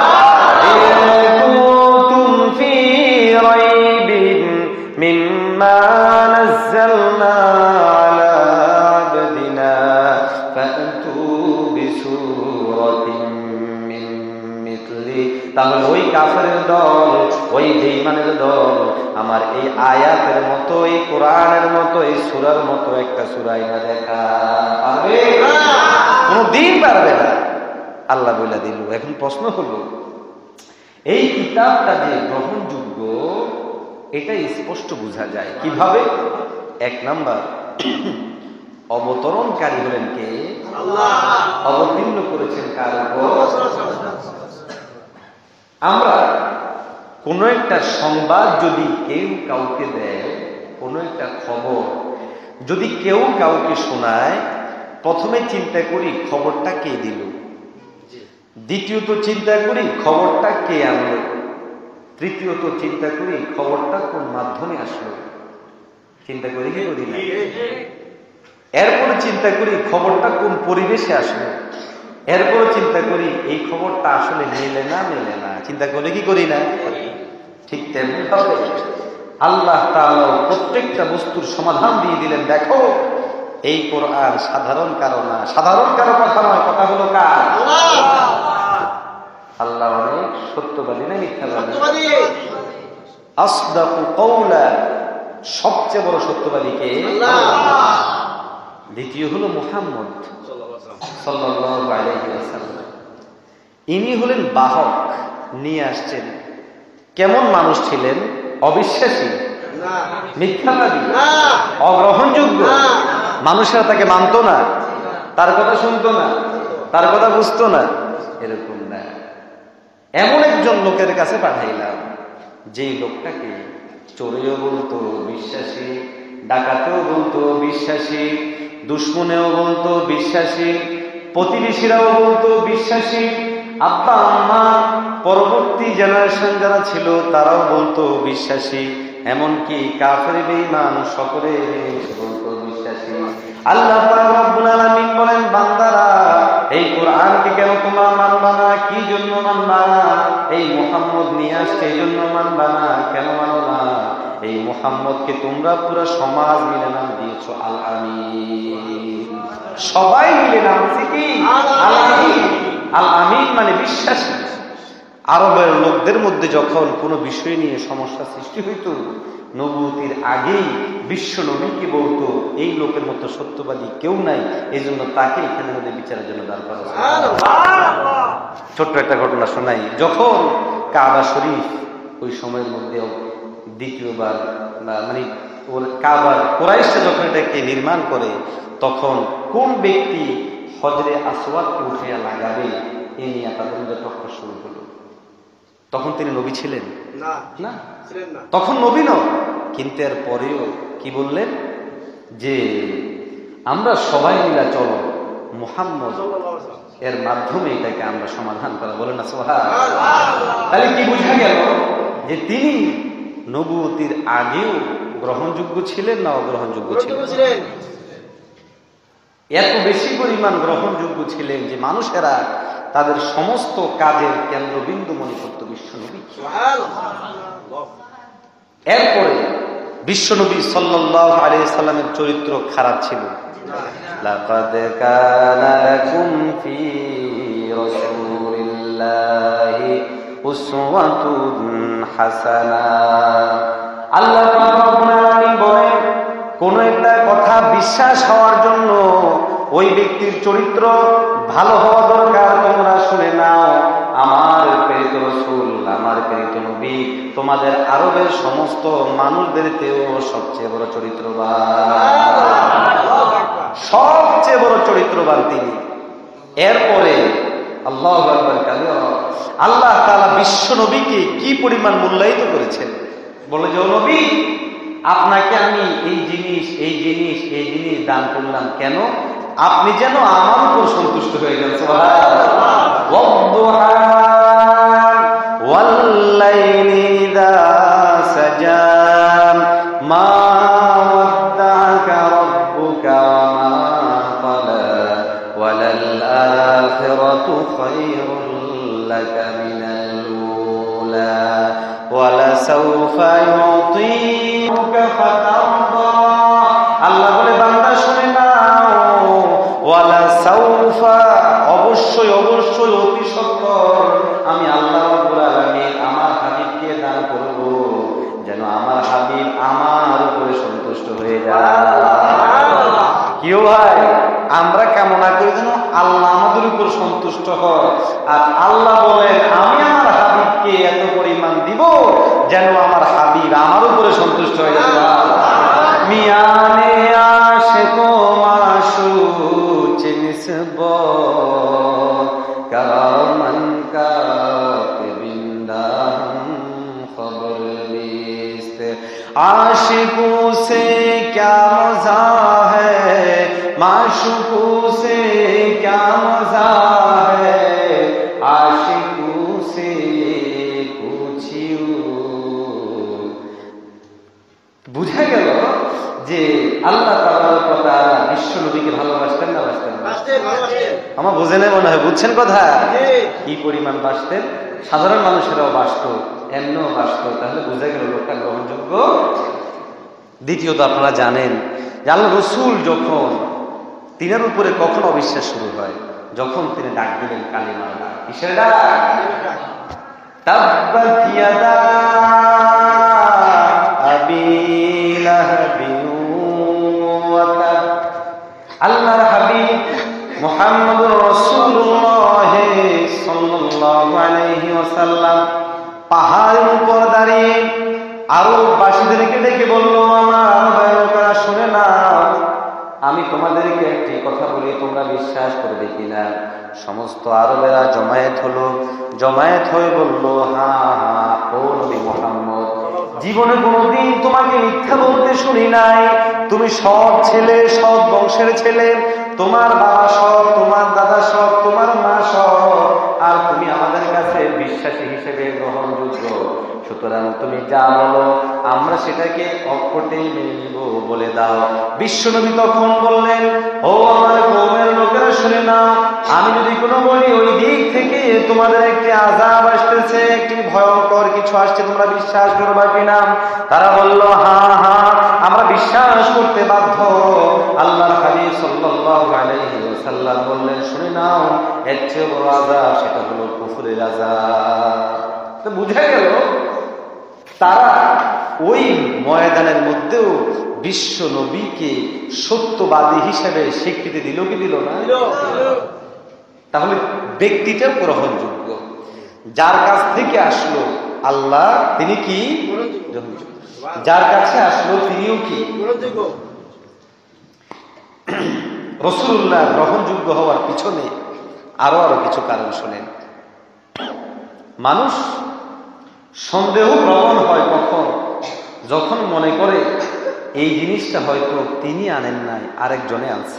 [SPEAKER 1] কুনতুম ফি রাইবিন মিম্মা নাযালনা আলা আবদিনা ফাতু বিসূরাতিন মিন মিথলি। তাহলে ওই কাফেরের দল, ওই বেঈমানের দল আমার এই আয়াতের মতো, এই কোরআনের মতো, এই সূরার মতো একটা সূরা না দেখা পারবে? কোনদিন পারবে না। আল্লাহ বলে দিল। এখন প্রশ্ন হলো, এই কিতাবটা যে গ্রহণযোগ্য এটা স্পষ্ট বোঝা যায় কিভাবে? এক নাম্বার, অবতরণকারী হলেন কে? আল্লাহ। অবতীর্ণ করেছেন কার উপর? আমরা কোন একটা সংবাদ যদি কেউ কাউকে দেয়, কোন একটা খবর যদি কেউ কাউকে শোনায়, প্রথমে চিন্তা করি খবরটা কে দিল, দ্বিতীয়ত চিন্তা করি খবরটা কে আনলো, তৃতীয়ত চিন্তা করি খবরটা কোন মাধ্যমে আসলো। চিন্তা করি কি করি না? এরপরে চিন্তা করি খবরটা কোন পরিবেশে আসলো, এরপরে চিন্তা করি এই খবরটা আসলে মেলে না মেলে না। চিন্তা করি কি করি না? ঠিক তেমনি ভাবে আল্লাহ তাআলা প্রত্যেকটা বস্তুর সমাধান দিয়ে দিলেন। দেখো, এই কোরআন সাধারণ কারো না, সাধারণ কারো কথা নয়, কথা হলো কার? আল্লাহ অনেক সত্যবাদী না মিথ্যাবাদী? আসদাকু কওলা, সবচেয়ে বড় সত্যবাদী কে? দ্বিতীয় হলো মুহাম্মদ সাল্লাল্লাহু আলাইহি ওয়াসাল্লাম। ইনি হলেন বাহক, নিয়ে আসছেন। কেমন মানুষ ছিলেন? অবিশ্বাসী, মিথ্যাবাদী, অগ্রহণযোগ্য। মানুষেরা তাকে মানত না, তার কথা শুনতো না, তার কথা বুঝতো না, এরকম না। এমন একজন লোকের কাছে পাঠাইলাম যে লোকটাকে চোরেও বলতো বিশ্বাসী, ডাকাতেও বলতো বিশ্বাসী, দুশ্মনেও বলতো বিশ্বাসী, প্রতিবেশীরাও বলতো বিশ্বাসী, আব্বা আম্মা পরবর্তী জেনারেশন যারা ছিল তারাও বলতো বিশ্বাসী, এমনকি কাফের বেঈমান সকলে বলতো বিশ্বাসী। আল্লাহ পাক রব্বুল আলামিন বলেন, বান্দারা এই কোরআনকে কেন তোমরা মানবা না? কি জন্য মানবা না? এই মুহাম্মদ নিয়ে আসছে এই জন্য মানবা না? কেন মানো না? এই মুহাম্মদকে তোমরা পুরো সমাজ মিলে নাম দিয়েছো আল আমিন। সবাই মিলে নাম দিয়েছে কি? আল আমিন। আল আমিন মানে বিশ্বাসী। আরবের লোকদের মধ্যে যখন কোনো বিষয় নিয়ে সমস্যা সৃষ্টি হইত, নবুয়তির আগেই বিশ্ব নবীকে বলতো এই লোকের মতো সত্যবাদী কেউ নাই, এই জন্য তাকে এখানে মধ্যে বিচারের জন্য দাঁড় করা হয়েছে। ছোট্ট একটা ঘটনা শোনাই। যখন কাবা শরীফ ওই সময়ের মধ্যে দ্বিতীয়বার মানে ওর কাবার কুরাইশরা যখন এটাকে নির্মাণ করে, তখন কোন ব্যক্তি হজরে আসওয়াদকে উঠাইয়া লাগাবে এ নিয়ে তাদের মধ্যে তর্ক শুরু হলো। তখন তিনি নবী ছিলেন না, তখন নবী নন, কিন্তু এর পরেও কি বললেন যে আমরা সবাই মিলে চলো মুহাম্মদ এর মাধ্যমে এটাকে আমরা সমাধান করা। বলেন না সুবহানাল্লাহ। তাহলে কি বোঝা গেল যে তিনি নবুয়তির আগেও গ্রহণযোগ্য ছিলেন না অগ্রহণযোগ্য ছিলেন? এত বেশি পরিমাণ গ্রহণযোগ্য ছিলেন যে মানুষেরা তাদের সমস্ত কাজের কেন্দ্রবিন্দু মনে করত বিশ্বনবী। এরপরে বিশ্বনবী সাল্লাল্লাহু আলাইহি সাল্লামের চরিত্র খারাপ ছিল। লাকাদ কানা লাকুম ফি রাসূলিল্লাহি উসওয়াতুন হাসানাহ। আল্লাহ রাব্বুল আলামিন বলেন, কোন একটা কথা বিশ্বাস হওয়ার জন্য ওই ব্যক্তির চরিত্র ভালো হওয়া দরকার। তোমরা শুনে নাও, আমার প্রেরিত রাসূল, আমার প্রেরিত নবী তোমাদের আরবের সমস্ত মানুষদেরতেও সবচেয়ে বড় চরিত্রবান, সবচেয়ে বড় চরিত্রবান তিনি। এরপরে আল্লাহু আকবার কালিমা, আল্লাহ তাআলা বিশ্ব নবীকে কি পরিমাণ মূল্যায়িত করেছেন। বলে যে ও নবী, আপনাকে আমি এই জিনিস এই জিনিস এই জিনিস দান করলাম কেন? আপনি যেন আমার উপর সন্তুষ্ট হয়ে যান। সুবহানাল্লাহ। ওয়াদ-দুহা ওয়াল-লাইলি ইযা সাজা মা ওয়াদ্দা'আকা রাব্বুকা ওয়া মা ক্বালা ওয়ালাল আখিরাতু খায়রুল লাকা মিনাল উলা ওয়ালাসাউফা ইউতিকা ফাতারদা। আল্লাহ বলে, বান্দা শুনে নাও, ওয়ালাসাউফা অবশ্যই অবশ্যই অতি সত্বর আমি আল্লাহ রাব্বুল আলামিন আমার হাবিবকে দান করব, যেন আমার হাবিব আমার উপরে সন্তুষ্ট হয়ে যায়। কিও ভাই, আমরা কামনা করি যেন আল্লাহ আমাদের উপর সন্তুষ্ট হয়, আর আল্লাহ বলেন আমি আমার হাবিবকে এত পরিমাণ দিব যেন আমার হাবিব আমার উপরে সন্তুষ্ট হয়ে যায়। মিয়ানে আশিকো মাশুক নিসব কামান কাতিবিন্দাম খবর লিস্ত आशिकों से क्या मजा है, माशूकों से क्या मजा है, आशिकों से पूछियो। বুঝা গেল যে আল্লাহ তাবারক ওয়া তাআলা বিশ্ব নবীকে ভালোবাসতেন না বাসতেন? আমার বুঝে নেই মনে হয়, বুঝছেন কথা? কি পরিমাণ বাসতেন, সাধারণ মানুষেরাও বাসত, এমনও বাসত। তাহলে বোঝা গেল লোকটা গ্রহণযোগ্য। দ্বিতীয়ত আপনারা জানেন যে আল্লাহ রসুল যখন তিনার উপরে কখন অবিশ্বাস শুরু হয়, যখন তিনি ডাক দিলেন কালিমার ডাক। কিসের ডাক? তাব্বাত ইয়াদা আবি যাহবিন ওয়া তাব। আল্লাহর হাবিব মুহাম্মদুর রাসূলুল্লাহ সাল্লাল্লাহু আলাইহি ওয়াসাল্লাম পাহাড়ের উপর দাঁড়িয়ে আরববাসীদেরকে ডেকে বলল, আমার আরবেরা শুনে নাও, আমি তোমাদেরকে একটি কথা বলি, তোমরা বিশ্বাস করবে কিনা? সমস্ত আরবেরা জমায়েত হলো, জমায়েত হয়ে বলল, হ্যাঁ হ্যাঁ ও নবী মুহাম্মদ, জীবনে কোনোদিন তোমাকে মিথ্যা বলতে শুনি নাই। তুমি সৎ ছেলে, সৎ বংশের ছেলে, তোমার বাবা সৎ, তোমার দাদা সৎ, তোমার মা সৎ, আর তুমি আমাদের কাছে বিশ্বাসী হিসেবে গ্রহণযোগ্য। সুতরাং তুমি যা বলো আমরা সেটাকে অকপটেই মেনে নিব, বলে দাও। বিশ্বনবী তখন বললেন, ও আমার কওমের লোকেরা শুনে নাও, আমি যদি কোনো বলি ওই দিক থেকে তোমাদের একটি আযাব আসতেছে, একটি ভয়ঙ্কর কিছু আসছে, তোমরা বিশ্বাস করবা কিনা? তারা বলল, হ্যাঁ হ্যাঁ আমরা বিশ্বাস করতে বাধ্য। আল্লাহর হাবিব সাল্লাল্লাহু আলাইহি ওয়াসাল্লাম বললেন, শুনে নাও, এর চেয়ে বড় আযাব, সেটা হলো কুফরের আযাব। তো বুঝা গেল তারা ওই ময়দানের মধ্যেও বিশ্ব নবীকে সত্যবাদী হিসেবে স্বীকৃতি দিল কি দিল না? তাহলে ব্যক্তিটা গ্রহণযোগ্য, যার কাছ থেকে আসলো আল্লাহ তিনি কি, যার কাছে আসলো তিনিও কি রাসূলুল্লাহ। গ্রহণযোগ্য হওয়ার পিছনে আরো আরো কিছু কারণ শোনেন। মানুষ সন্দেহ প্রবণ হয় কখন? যখন মনে করে এই জিনিসটা হয়তো তিনি আনেন নাই, আরেকজনে আনছে,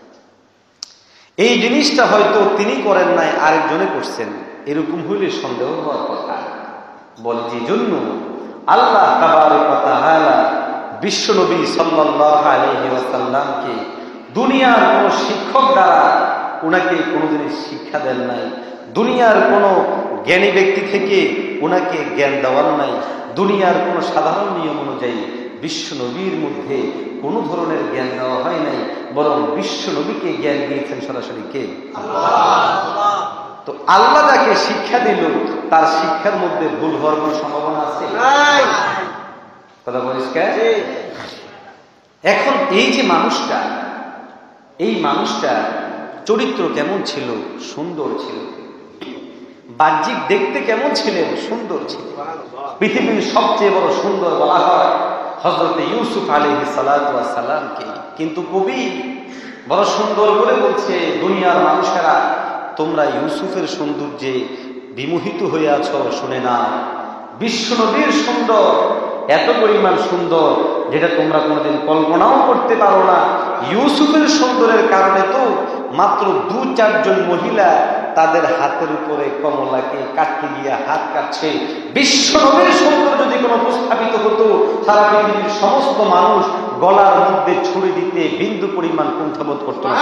[SPEAKER 1] এই জিনিসটা হয়তো তিনি করেন নাই, আরেকজনে করছেন। এরকম হইলে সন্দেহ হওয়ার কথা। বলে যে জন্য আল্লাহ তাবারক ওয়া তাআলা বিশ্বনবী সাল্লাল্লাহু আলাইহি ওয়াসাল্লামকে দুনিয়ার কোন শিক্ষক দ্বারা উনাকে কোনোদিনই শিক্ষা দেন নাই, দুনিয়ার কোনো জ্ঞানী ব্যক্তি থেকে উনাকে জ্ঞান দেওয়ার নাই, দুনিয়ার কোনো সাধারণ নিয়ম অনুযায়ী বিশ্ব নবীর মধ্যে কোনো ধরনের জ্ঞান দেওয়া হয় নাই, বরং বিশ্ব নবীকে জ্ঞান দিয়েছেন সরাসরি কে? আল্লাহ। তো আল্লাহ যাকে শিক্ষা দিল তার শিক্ষার মধ্যে ভুল হওয়ার কোনো সম্ভাবনা আছে? কথা পরিষ্কার? এখন এই যে মানুষটা, এই মানুষটা চরিত্র কেমন ছিল? সুন্দর ছিল। বাহ্যিক দেখতে কেমন ছিলেন? সুন্দর ছিল। পৃথিবীর সবচেয়ে বড় সুন্দর বলা হয় হযরত ইউসুফ আলাইহিস সালাতু ওয়াস সালামকে। কিন্তু কবি বড় সুন্দর করে বলছে, দুনিয়ার মানুষেরা তোমরা ইউসুফের সৌন্দর্যে বিমোহিত হয়ে আছো, শুনে না, বিশ্বনবীর সুন্দর এত পরিমাণ সুন্দর যেটা তোমরা কোনোদিন কল্পনাও করতে পারো না। ইউসুফের সুন্দরের কারণে তো মাত্র দু চারজন মহিলা তাদের হাতের উপরে কমলাকে কাটতে গিয়ে হাত কাটছে। বিশ্বনবীর সুন্দর যদি কোনো উপস্থাপিত হতো, সারা পৃথিবীর সমস্ত মানুষ গলার মধ্যে ছুরি দিতে বিন্দু পরিমাণ কুণ্ঠাবোধ করত না।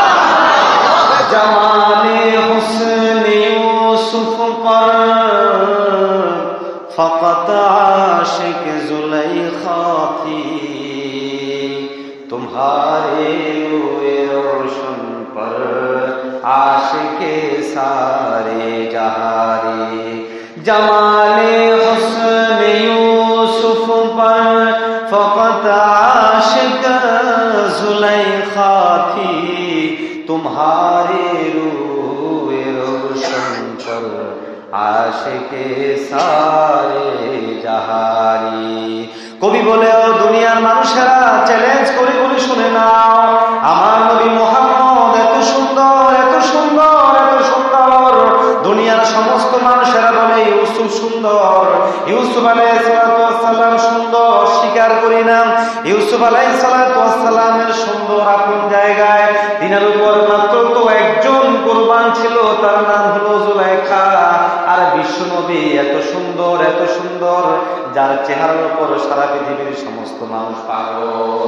[SPEAKER 1] জামানে হুসনে ইউসুফ পর ফকত আশিক जुलैखा थी, तुम्हारे रोशन पर आशिके सारे जहारे। जमाने हुस्न यूसुफ पर फकत आशिक जुलैखा थी, तुम्हारे रूए रोशन पर आशिके सारे जहारी। কবি বলে, ও দুনিয়ার মানুষেরা চ্যালেঞ্জ করে বলে শুনে নাও, আমার নবী মুহাম্মদ এত সুন্দর, এত সুন্দর, এত সুন্দর। দুনিয়ার সমস্ত মানুষেরা বলে ইউসুফ সুন্দর, ইউসুফ আলাইহিস সালাম সুন্দর, স্বীকার করি না। ইউসুফ আলাইহিস সালামের সুন্দর আপন জায়গায়, দিনের উপর মাত্র তো একজন কুরবান ছিল, তার নাম হলো জুলাইখা। আর বিশ্ব নবী এত সুন্দর, এত সুন্দর, যার চেহারার উপর সারা পৃথিবীর সমস্ত মানুষ পাগল।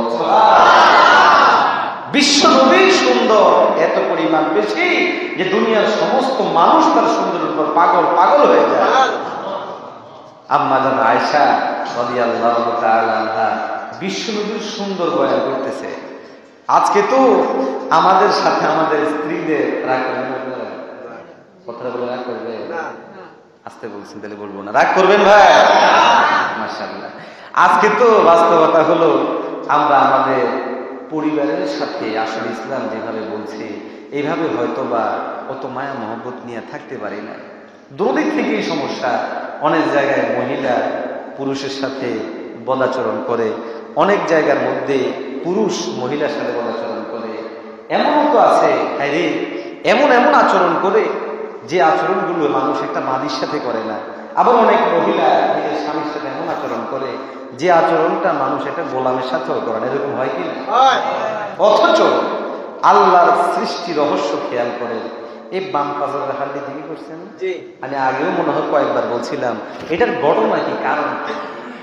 [SPEAKER 1] বিশ্ব নবী সুন্দর এত পরিমাণ বেশি যে দুনিয়ার সমস্ত মানুষ তার সুন্দরের উপর পাগল পাগল হয়ে যায়। আম্মা জান আয়েশা রাদিয়াল্লাহু তাআলা আনহা বিশ্ব নবীর সুন্দর বয়ান করতেছে। আজকে তো আমাদের সাথে আমাদের স্ত্রীদের রাগ করবেন, কথাটা বলে রাগ করবে? আসতে বলছেন, তাহলে বলবো না, রাগ করবেন ভাই? মাশাআল্লাহ। আজকে তো বাস্তবতা হলো আমরা আমাদের পরিবারের সাথে আসলে ইসলাম যেভাবে বলছে এইভাবে হয়তো বা অত মায়া মহব্বত নিয়ে থাকতে পারি না। দুদিক থেকেই সমস্যা। অনেক জায়গায় মহিলা পুরুষের সাথে বদাচরণ করে, অনেক জায়গার মধ্যে পুরুষ মহিলার সাথে বদাচরণ করে। এমনও তো আছে হ্যাঁ এমন এমন আচরণ করে যে আচরণগুলো মানুষ একটা মাদির সাথে করে না। আবার অনেক মহিলা নিজের স্বামীর সাথে এমন আচরণ করে যে আচরণটা মানুষ একটা গোলামের সাথেও করে না। এরকম হয় কি? অথচ আল্লাহর সৃষ্টি রহস্য খেয়াল করেন। এই বাম পাজরের হাড্ডি থেকে করছেন, আমি আগেও মনে হয় কয়েকবার বলছিলাম এটার ঘটনা কি, কারণ কি?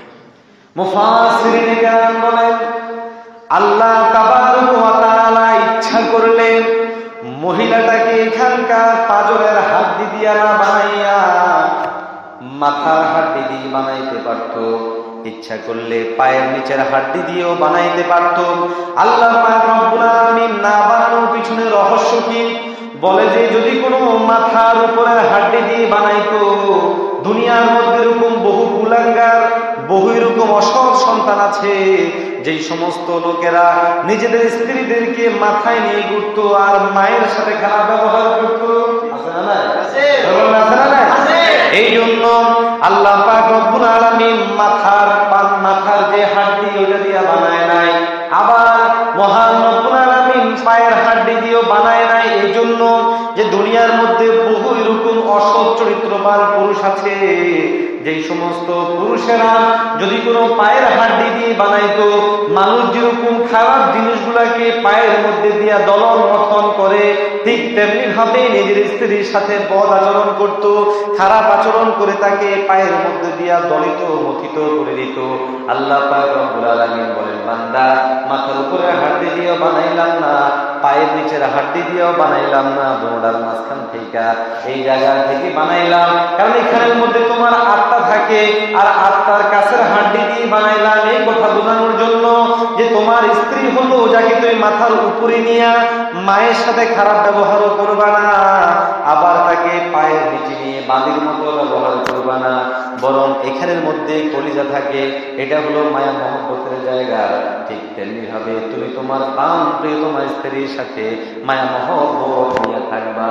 [SPEAKER 1] মুফাসসিরিনে কেরাম বলেন আল্লাহ তাবারক ওয়া তাআলা ইচ্ছা করলেন মহিলাটাকে এখানকার পাজরের হাড্ডি দিয়া না বানাইয়া মাথার হাড্ডি দিয়ে বানাইতে পারত, ইচ্ছা করলে পায়ের নিচের হাড্ডি দিয়েও বানাইতে পারত। আল্লাহ পাক রব্বুল আলামিন না বানানোর পিছনে রহস্য কি? বলে যে যদি কোনো মাথার উপরের হাড্ডি দিয়ে বানাইতো, দুনিয়ার মধ্যে এরকম বহু কুলাঙ্গার, বহু এরকম অসৎ সন্তান আছে যেই সমস্ত লোকেরা নিজেদের স্ত্রীদেরকে মাথায় নিয়ে ঘুরতো আর মায়ের সাথে খারাপ ব্যবহার করতো। আছে না না? আছে। এই জন্য আল্লাহ পাক রব্বুল আলামিন মাথার পান মাথার যে হাড্ডি ওটা দিয়ে বানায় নাই, আবার মহান রব্বুল আলামিন পায়ের হাড্ডি দিয়েও বানায় নাই। এই জন্য যে দুনিয়ার মধ্যে বহু এরকম অসৎ চরিত্রবান পুরুষ আছে যেই সমস্ত পুরুষেরা যদি কোনো পায়ের হাড্ডি দিয়ে বানাইতো, মানুষ যেরকম খারাপ জিনিসগুলাকে পায়ের মধ্যে দিয়া দলন মথন করে ঠিক তেমনি ভাবে নিজের স্ত্রীর সাথে বদ আচরণ করত, খারাপ আচরণ করে তাকে পায়ের মধ্যে দিয়া দলিত মথিত করে দিত। আল্লাহ পাক রব্বুল আলামিন বলেন বান্দা মাথার উপরে হাড্ডি দিয়েও বানাইলাম না, পায়ের নিচের হাড্ডি দিয়েও বানাইলাম না, দোড়ার মাঝখান থেকে এই জায়গা থেকে বানাইলাম, কারণ এখানের মধ্যে তোমার আত্মা থাকে আর আত্মার কাছের হাড্ডি দিয়ে বানাইলাম এই কথা বোঝানোর জন্য যে তোমার স্ত্রী হলো যাকে তুমি মাথার উপরে নিয়ে মায়ের সাথে খারাপ ব্যবহারও করবা না, আবার তাকে পায়ের নিচে নিয়ে বাঁধির মতো ব্যবহার করবা না, বরং এখানের মধ্যে কলিজা থাকে, এটা হলো মায়া মহব্বতের জায়গা। ঠিক তেমনি ভাবে তুমি তোমার প্রাণ প্রিয় তোমার স্ত্রীর সাথে মায়া মহব্বত নিয়ে থাকবা।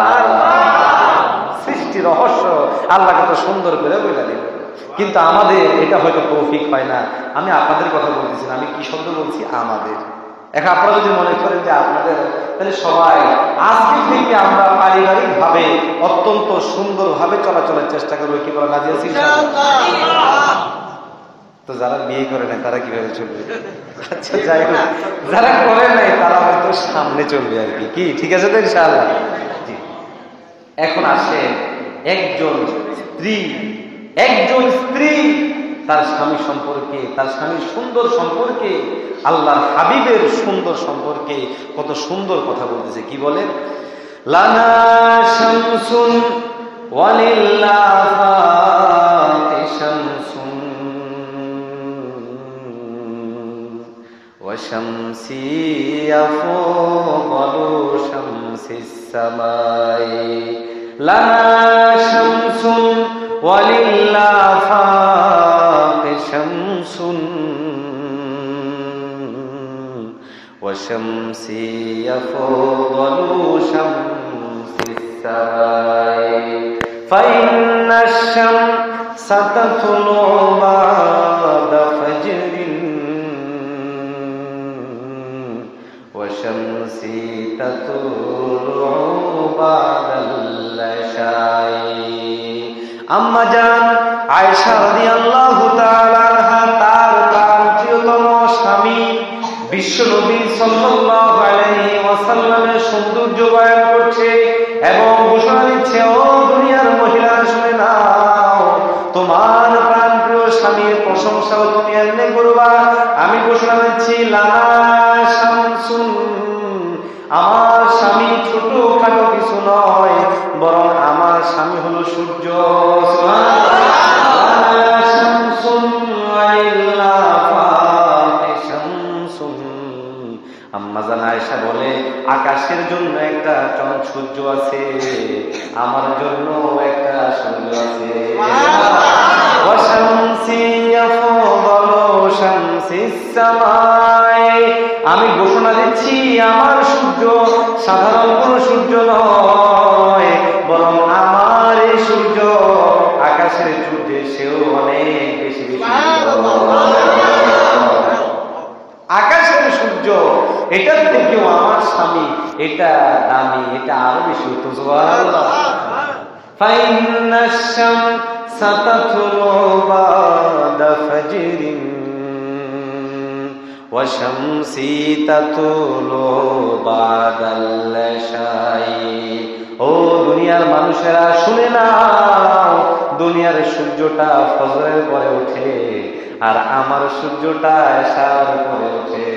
[SPEAKER 1] সৃষ্টি রহস্য আল্লাহ কত সুন্দর করে বলে দিল, কিন্তু আমাদের এটা হয়তো তৌফিক পায় না। আমি আপনাদের কথা বলতেছি না, আমি কি শব্দ বলছি? আমাদের। এখন আপনারা যদি মনে করেন যে আপনাদের, তাহলে সবাই আজকে থেকে আমরা পারিবারিক ভাবে অত্যন্ত সুন্দর ভাবে চলাচলের চেষ্টা করবো। কি বলা রাজি আছি? তো যারা বিয়ে করে নাই তারা কিভাবে চলবে? আচ্ছা যাই হোক, যারা করে নাই তারা হয়তো সামনে চলবে আর কি। কি ঠিক আছে তো ইনশাআল্লাহ? এখন আসে একজন স্ত্রী, একজন স্ত্রী তার স্বামী সম্পর্কে, তার স্বামীর সুন্দর সম্পর্কে, আল্লাহর হাবিবের সুন্দর সম্পর্কে কত সুন্দর কথা বলতেছে। কি বলে? লানা শামসুন ওয়ালিল্লাহি শামসুন ওয়া শামসি আফদালু শামসিস সামাই। লানা শামসুন ওয়ালিল্লাহি শামসুন ওয়া শামসি আফদালু শামসিস সামাই ফাইন্নাশ শামসা তাতলু বা'দা ফাজরিন ওয়া শামসি তাতলু বা'দাল ইশাই। আম্মা জান আয়েশা রাদিয়াল্লাহু তাআলা আনহা তার তার প্রিয়তম স্বামী বিশ্ব নবী সাল্লাল্লাহু আলাইহি ওয়াসাল্লামের সৌন্দর্য বয়ান করছে এবং ঘোষণা দিচ্ছে, ও দুনিয়ার মহিলারা শুনে নাও, তোমার প্রাণপ্রিয় স্বামীর প্রশংসাও তুমি এমনি করবা। আমি ঘোষণা দিচ্ছি, লানা শামসুন, আমার স্বামী ছোট খাটো কিছু নয়, বরং আমার স্বামী হলো সূর্য। আম্মা জান আয়েশা বলে, আকাশ আকাশের জন্য একটা চন্দ্র সূর্য আছে, আমার জন্য একটা সূর্য আছে। আমি ঘোষণা দিচ্ছি আমার সূর্য সাধারণ কোন সূর্য নয়, বরং আমার এই সূর্য আকাশের সূর্যের সেও অনেক বেশি বেশি। আকাশের সূর্য এটার থেকেও আমার স্বামী এটা দামি, এটা আরো বেশি হতো। সুবহানাল্লাহ। ফাইন্না শামসা তাতলু বা'দা ফাজরিন ওয়া শামসি তাতলু বা'দাল ইশাই। ও দুনিয়ার মানুষেরা শুনে নাও, দুনিয়ার সূর্যটা ফজরের পরে ওঠে আর আমার সূর্যটা এশার পরে ওঠে।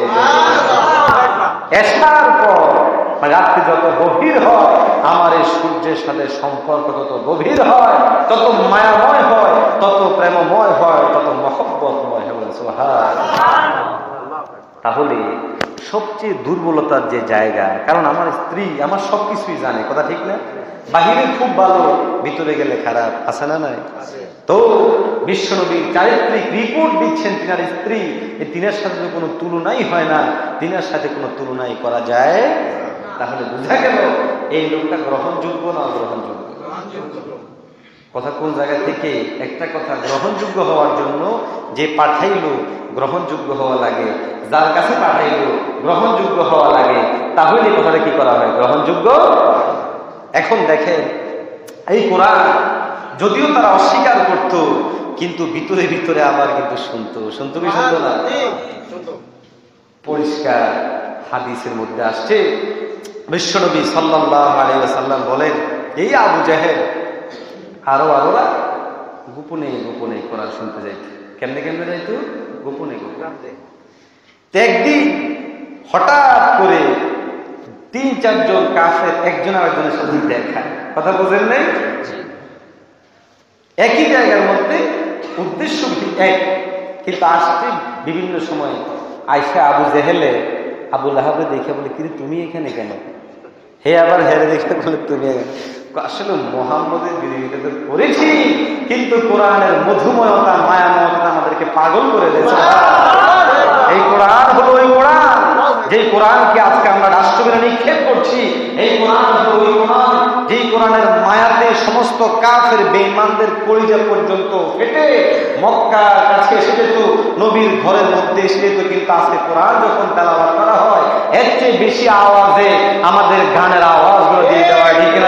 [SPEAKER 1] এশার পর রাত্রি যত গভীর হয় আমার এই সূর্যের সাথে সম্পর্ক তত গভীর হয়, তত মায়াময় হয়, তত প্রেমময় হয়, তত মহব্বতময় হয়। সুবহানাল্লাহ। তাহলে সবচেয়ে দুর্বলতার যে জায়গা, কারণ আমার স্ত্রী আমার সবকিছুই জানে, কথা ঠিক না? বাহিরে খুব ভালো, ভিতরে গেলে খারাপ, আছে না নাই? তো বিশ্বনবীর চারিত্রিক রিপোর্ট দিচ্ছেন তিনার স্ত্রী, এই তিনার সাথে কোনো তুলনাই হয় না, তিনার সাথে কোনো তুলনাই করা যায়। তাহলে বোঝা গেল এই লোকটা গ্রহণযোগ্য না অগ্রহণযোগ্য। কথা কোন জায়গা থেকে? একটা কথা, গ্রহণযোগ্য হওয়ার জন্য যে পাঠাইলো গ্রহণযোগ্য হওয়া লাগে, যার কাছে পাঠাইলো গ্রহণযোগ্য হওয়া লাগে, তাহলে কথাটা কি করা হয়? গ্রহণযোগ্য। এখন দেখেন এই কোরআন যদিও তারা অস্বীকার করত, কিন্তু ভিতরে ভিতরে আবার কিন্তু শুনতো। শুনতো কি শুনতো না? পরিষ্কার হাদিসের মধ্যে আসছে, বিশ্বনবী সাল্লাল্লাহু আলাইহি ওয়াসাল্লাম বলেন, এই আবু জাহেল আরো আরোরা গোপনে গোপনে কোরআন শুনতে যাইত। কেমনে কেমনে যাইত? গোপনে গোপনে। একদিন হঠাৎ করে তিন চারজন কাফের একজন আরেকজনের সাথে দেখা, কথা বুঝেন নাই? একই জায়গার মধ্যে উদ্দেশ্য এক, কিন্তু আসছে বিভিন্ন সময়। আয়সা আবু জেহেলে আবু লাহাবে দেখে বলে, কিন্তু তুমি এখানে কেন? হে আবার হেরে দেখে বলে তুমি আসলে মোহাম্মদের বিরোধিতা তো করেছি, কিন্তু কোরআনের মধুময়তা মায়াময়তা আমাদেরকে পাগল করে দিয়েছে। এই কোরআন হলো ওই কোরআন, যেই কোরআনকে আজকে আমরা রাষ্ট্রবিরোধী নিক্ষেপ করছি। এই কোরআন হলো ওই কোরআন, যেই কোরআনের মায়াতে সমস্ত কাফের বেঈমানদের কলিজা পর্যন্ত ফেটে মক্কার কাছে এসে যেত, নবীর ঘরের মধ্যে এসে যেত। কিন্তু আজকে কোরআন যখন তেলাওয়াত করা হয়, এর চেয়ে বেশি আওয়াজে আমাদের গানের আওয়াজগুলো দিয়ে দেওয়া হয়। ঠিক না?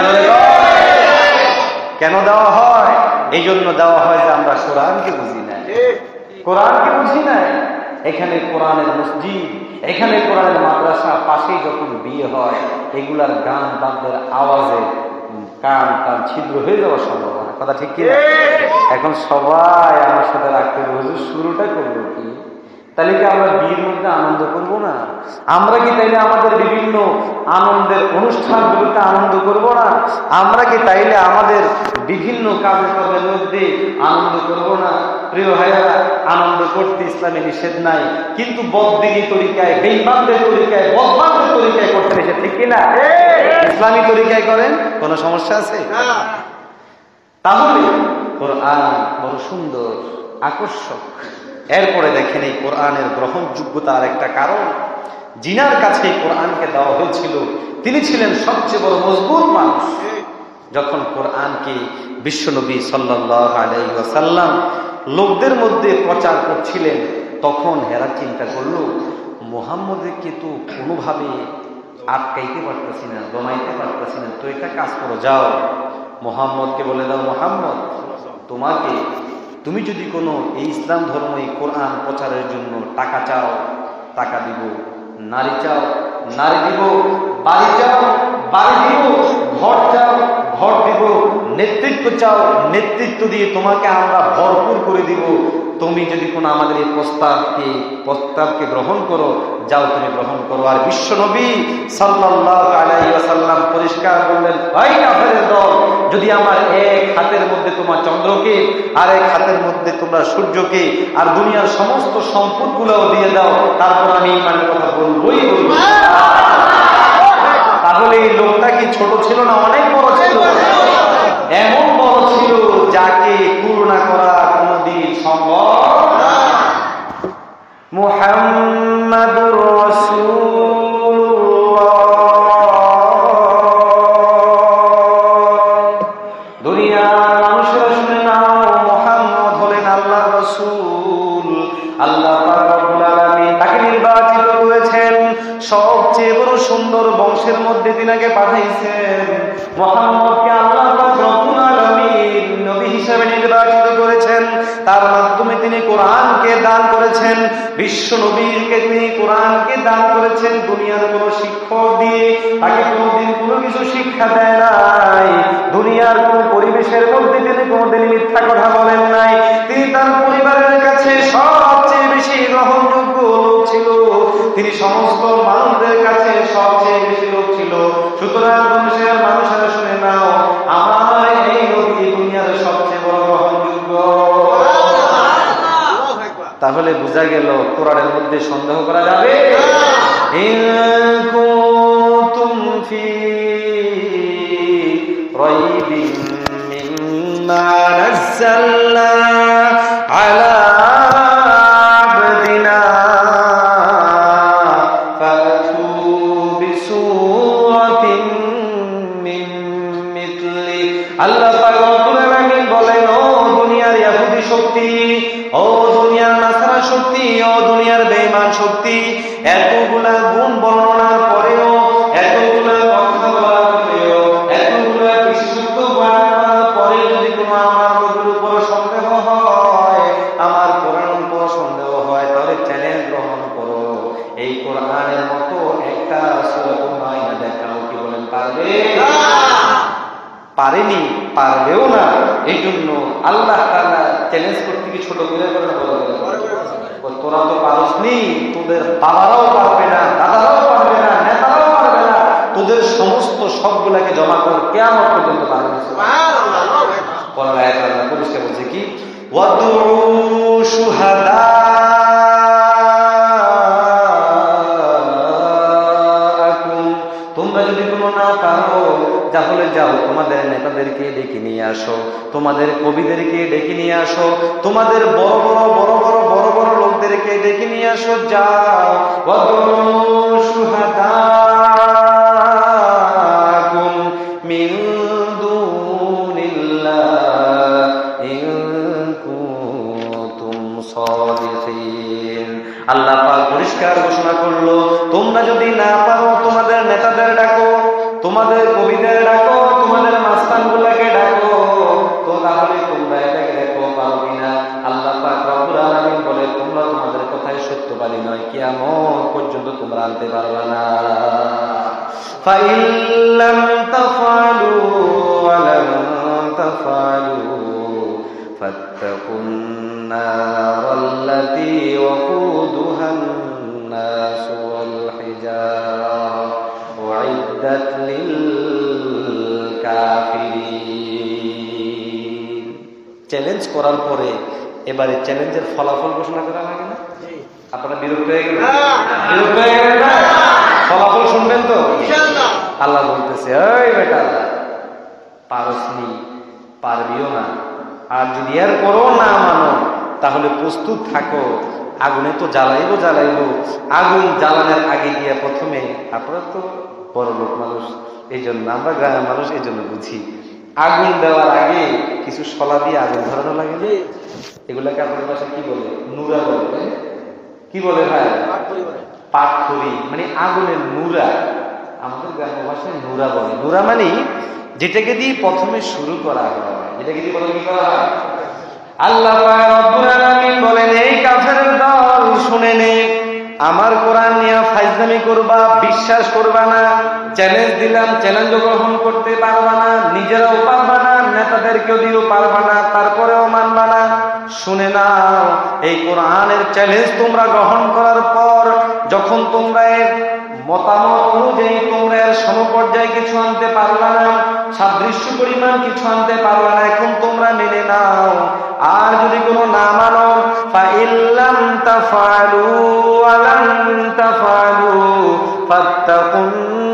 [SPEAKER 1] কেন দেওয়া হয়? এই জন্য দেওয়া হয় যে আমরা কোরআনকে বুঝি না, কোরআনকে বুঝি না। এখানে কোরআনের মসজিদ, এখানে কোরআনের মাদ্রাসা, পাশেই যখন বিয়ে হয় এগুলার গান বাদ্যের আওয়াজে কান কান ছিদ্র হয়ে যাওয়ার সম্ভাবনা, কথা ঠিক কিনা? এখন সবাই আমার সাথে রাখতে হুজুর শুরুটা করবো কি? তাহলে কি আমরা বিয়ের মধ্যে আনন্দ করব না? আমরা কি তাইলে আমাদের বিভিন্ন আনন্দের অনুষ্ঠানগুলোতে আনন্দ করব না? আমরা কি তাইলে আমাদের বিভিন্ন কাজকর্মের মধ্যে আনন্দ করব না? প্রিয় ভাইয়েরা, আনন্দ করতে ইসলামে নিষেধ নাই, কিন্তু বদদিনী তরিকায়, বেঈমানদের তরিকায়, বদমানদের তরিকায় করতে নিষেধ, ঠিক কিনা? ইসলামী তরিকায় করেন, কোনো সমস্যা আছে? তাহলে কোরআন বড় সুন্দর, আকর্ষক। এরপরে দেখেন এই কোরআনের গ্রহণযোগ্যতার একটা কারণ, জিনার কাছে কোরআনকে দেওয়া হয়েছিল, তিনি ছিলেন সবচেয়ে বড় মজবুত মানুষ। যখন কোরআনকে বিশ্বনবী সাল্লাল্লাহু আলাইহি ওয়াসাল্লাম লোকদের মধ্যে প্রচার করছিলেন, তখন হেরা চিন্তা করলো, মুহাম্মদকে তো কোনোভাবে আটকাইতে পারতেছি না, দমাইতে পারতেছি না, তো একটা কাজ করো, যাও মুহাম্মদকে বলে দাও, মুহাম্মদ তোমাকে, তুমি যদি কোনো এই ইসলাম ধর্ম এই কোরআন প্রচারের জন্য টাকা চাও, টাকা দিব, নারী চাও, নারী দিব, বাড়ি চাও, বাড়ি দিব, ঘর চাও, ঘর দিব, নেতৃত্ব চাও, নেতৃত্ব দিয়ে তোমাকে আমরা ভরপুর করে দিব। তুমি যদি কোনো আমাদের এই প্রস্তাবকে প্রস্তাবকে গ্রহণ করো, যাও তুমি গ্রহণ করো। আর বিশ্বনবী সাল্লাল্লাহু আলাইহি ওয়াসাল্লাম পরিষ্কার বললেন, ভাই কাফেরের দল, যদি আমার এক হাতের মধ্যে তোমার চন্দ্রকে, আর এক হাতের মধ্যে তোমরা সূর্যকে, আর দুনিয়ার সমস্ত সম্পদগুলোও দিয়ে দাও, তারপর আমি ইমানের কথা বলবোই বলবো। তাহলে এই লোকটা কি ছোট ছিল না অনেক বড় ছিল? এমন বড় ছিল যাকে তুলনা করা কোনদিন সম্ভব না। মুহাম্মাদুর রাসূলুল্লাহ। দুনিয়ার মানুষেরা শুনে নাও, মুহাম্মদ হলেন আল্লাহর রাসূল। আল্লাহ পাক রব্বুল আলামিন তাকে নির্বাচিত করেছেন, সবচেয়ে বড় সুন্দর বংশের মধ্যে তিনাকে পাঠাইছেন। মুহাম্মদকে আল্লাহ পাক রব্বুল আলামিন নবী হিসেবে নির্বাচিত করেছেন, তার মাধ্যমে তিনি কোরআনকে দান করেছেন। বিশ্ব নবীকে তিনি কোরআনকে দান করেছেন। দুনিয়ার কোনো শিক্ষক দিয়ে তাকে কোনোদিন কোনো কিছু শিক্ষা দেয় নাই। দুনিয়ার কোন পরিবেশের মধ্যে তিনি কোনোদিন মিথ্যা কথা বলেন নাই। তিনি তার পরিবারের কাছে সবচেয়ে বেশি গ্রহণযোগ্য লোক ছিল। তিনি সমস্ত মানুষদের কাছে সবচেয়ে বেশি লোক ছিল। সুতরাং মানুষের মানুষেরা শুনে নাও, আমার এই নবী দুনিয়ার সবচেয়ে বড় গ্রহণযোগ্য। তাহলে বোঝা গেল কোরআনের মধ্যে সন্দেহ করা যাবে? ইন কুনতুম ফি রাইবিন মিম্মা নাযালনা আলা আবদিনা ফাতু বিসূরাতিন মিন মিথলি। আল্লাহ পাক রব্বুল আলামিন বলেন, ও দুনিয়ার ইহুদি শক্তি, ও দুনিয়ার নাসারা শক্তি, ও দুনিয়ার বেঈমান শক্তি, এতগুলা গুণ বর্ণনার পরেও, এতগুলা কথা বলার পরেও, এতগুলা বিশেষত্ব বর্ণনার পরে যদি কোনো আমার নবীর উপর সন্দেহ হয়, আমার কোরআনের উপর সন্দেহ হয়, তাহলে চ্যালেঞ্জ গ্রহণ করো। এই কোরআনের মতো একটা সূরা তোমরা দেখাও। কি বলেন, পারবে? পারেনি, পারবেও না। এই জন্য আল্লাহ তাআলা চ্যালেঞ্জ করতে কি ছোট করে করে না বলে দিলেন, তোরা তো পারসনি, তোদের বাবারাও পারবে না, দাদারাও পারবে না, নেতারাও পারবে না, তোদের সমস্ত সবগুলাকে জমা কর, কিয়ামত পর্যন্ত পারবে না। সুবহানাল্লাহ। পরের আয়াতে আল্লাহ পরিষ্কার বলছে কি, ওয়াদউ শুহাদা, তোমরা যদি কোনো না পারো তাহলে যাও তোমাদের নেতাদেরকে ডেকে নিয়ে আসো, তোমাদের কবিদেরকে ডেকে নিয়ে আসো, তোমাদের বড় বড় বড় বড় বড় বড় লোকদেরকে ডেকে নিয়ে আসো। যাও, ওয়াদউ শুহাদাকুম মিন দুনিল্লাহ ইন কুনতুম সাদিকিন। আল্লাহ পাক পরিষ্কার ঘোষণা করলো, তোমরা যদি না পারো তোমাদের নেতাদের ডাকো, তোমাদের কবিদের ডাকো, তোমাদের মাস্তানগুলোকে ডাকো, তো তাহলে তোমরা এটাকে দেখো পারো কিনা। আল্লাহ পাক রব্বুল আলামিন বলে, তোমরা তোমাদের কথাই সত্যবাদী নয়, কিয়ামত পর্যন্ত তোমরা আনতে পারবে না। ফাইন লাম তাফআলু ওয়া লাম তাফআলু ফাত্তাকুন নারাল্লাতী ওয়াকুদুহান নাস ওয়াল হিজারা উইদ্দাত লিল কাফিরিন। চ্যালেঞ্জ করার পরে এবারে চ্যালেঞ্জের ফলাফল ঘোষণা করা লাগে না? আপনারা বিরক্ত হয়ে গেলেন? বিরক্ত হয়ে গেলেন না? ফলাফল শুনবেন তো ইনশাআল্লাহ। আল্লাহ বলতেছে, এই বেটা পারসনি, পারবিও না, আর যদি এর পরও না মানো তাহলে প্রস্তুত থাকো, আগুনে তো জ্বালাইবো জ্বালাইবো আগুন জ্বালানোর আগে গিয়ে প্রথমে, আপনারা তো বড় লোক মানুষ, এই জন্য আমরা গ্রামের মানুষ, এই জন্য বুঝি, আগুন দেওয়ার আগে কিছু শলা দিয়ে আগুন ধরানো লাগে। এগুলাকে আপনাদের পাশে কি বলে? নুরা বলে। কি বলে ভাই? পাটখড়ি, মানে আগুনের নুরা। আমাদের গ্রামের ভাষায় নুরা বলে। নুরা মানে যেটাকে দিয়ে প্রথমে শুরু করা হয়, যেটাকে দিয়ে প্রথমে কি করা হয়। আল্লাহ রাব্বুল আলামিন বলেন, এই কাফেরের দল শুনে নে, আমার কোরআন নিয়ে ফাইজলামি করবা, বিশ্বাস করবা না, চ্যালেঞ্জ দিলাম, চ্যালেঞ্জ গ্রহণ করতে পারবা না, নিজেরাও পারবা না, নেতাদেরকেও দিও পারবা না, তারপরেও মানবা না। শুনে নাও, এই কোরআনের চ্যালেঞ্জ তোমরা গ্রহণ করার পর যখন তোমরা এর মতামত অনুযায়ী তোমরা এর সমপর্যায়ে কিছু আনতে পারলা না, সাদৃশ্য পরিমাণ কিছু আনতে পারলা না, এখন তোমরা মেনে নাও। আর যদি কোনো না মানো, ফাইল্লাম তাফআলু ওয়া লাম তাফআলু ফাত্তাকুন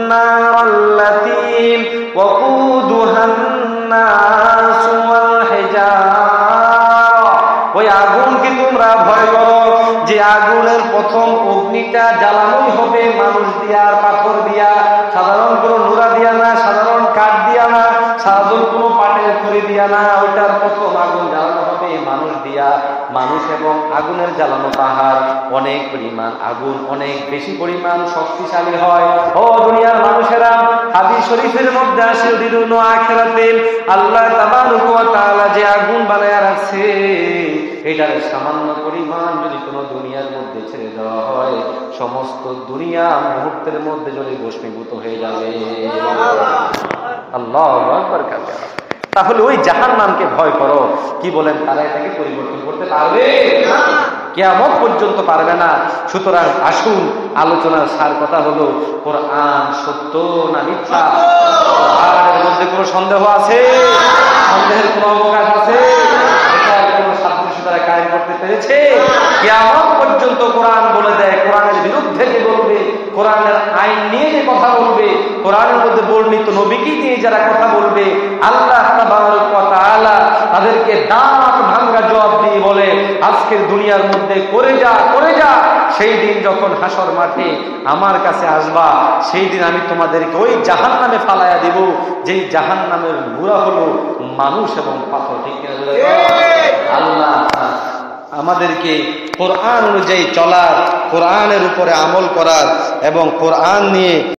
[SPEAKER 1] নারাল্লাতী ওয়াকুদুহান নাস ওয়াল হিজারা, ওই আগুনকে তোমরা ভয় করো যে আগুনের প্রথম অগ্নিটা জ্বালানোই হবে মানুষ দিয়া আর পাথর দিয়া, সাধারণ কোনো নুরা দিয়া না, সাধারণ কাঠ দিয়া না, সাধারণ কোনো পাটের খড়ি দিয়া না, ওইটার প্রথম আগুন জ্বালানো হবে মানুষ দিয়া। মানুষ এবং আগুনের জ্বালানো পাহাড় অনেক পরিমাণ, আগুন অনেক বেশি পরিমাণ শক্তিশালী হয়। ও দুনিয়ার মানুষেরা, হাদিস শরীফের মধ্যে আসে দিরুন আখিরাতে আল্লাহ তাবারক ওয়া তাআলা যে আগুন বানায়া রাখছে, এটার সামান্য পরিমাণ যদি কোনো দুনিয়ার মধ্যে ছেড়ে দেওয়া হয়, সমস্ত দুনিয়া মুহূর্তের মধ্যে জ্বলে ভস্মীভূত হয়ে যাবে। আল্লাহু আকবার কাবীরা। তাহলে ওই জাহান্নামকে ভয় করো। কি বলেন, তারা এটাকে পরিবর্তন করতে পারবে? কিয়ামত পর্যন্ত পারবে না। সুতরাং আসুন, আলোচনার সার কথা হলো কোরআন সত্য না মিথ্যা? কোরআনের মধ্যে কোনো সন্দেহ আছে? সন্দেহের কোনো অবকাশ আছে? এটার কোনো সাদৃশ্য তারা কায়েম করতে পেরেছে? কিয়ামত পর্যন্ত কোরআন বলে দেয়, কোরআনের বিরুদ্ধে যে বলবে, কোরআনের আইন নিয়ে যে কথা বলবে, কোরআনের মধ্যে বর্ণিত নবীকে নিয়ে যারা কথা বলবে, আল্লাহ তাবারক ওয়া তাআলা তাদেরকে দাঁত ভাঙ্গা জবাব দিয়ে বলে, আজকের দুনিয়ার মধ্যে করে যা করে যা, সেই দিন যখন হাসর মাঠে আমার কাছে আসবা, সেই দিন আমি তোমাদেরকে ওই জাহান্নামে ফালাইয়া দিব, যেই জাহান্নামের গুড়া হলো মানুষ এবং পাথর। ঠিক কিনা? আল্লাহ আমাদেরকে কোরআন অনুযায়ী চলার, কোরআনের উপরে আমল করার এবং কোরআন নিয়ে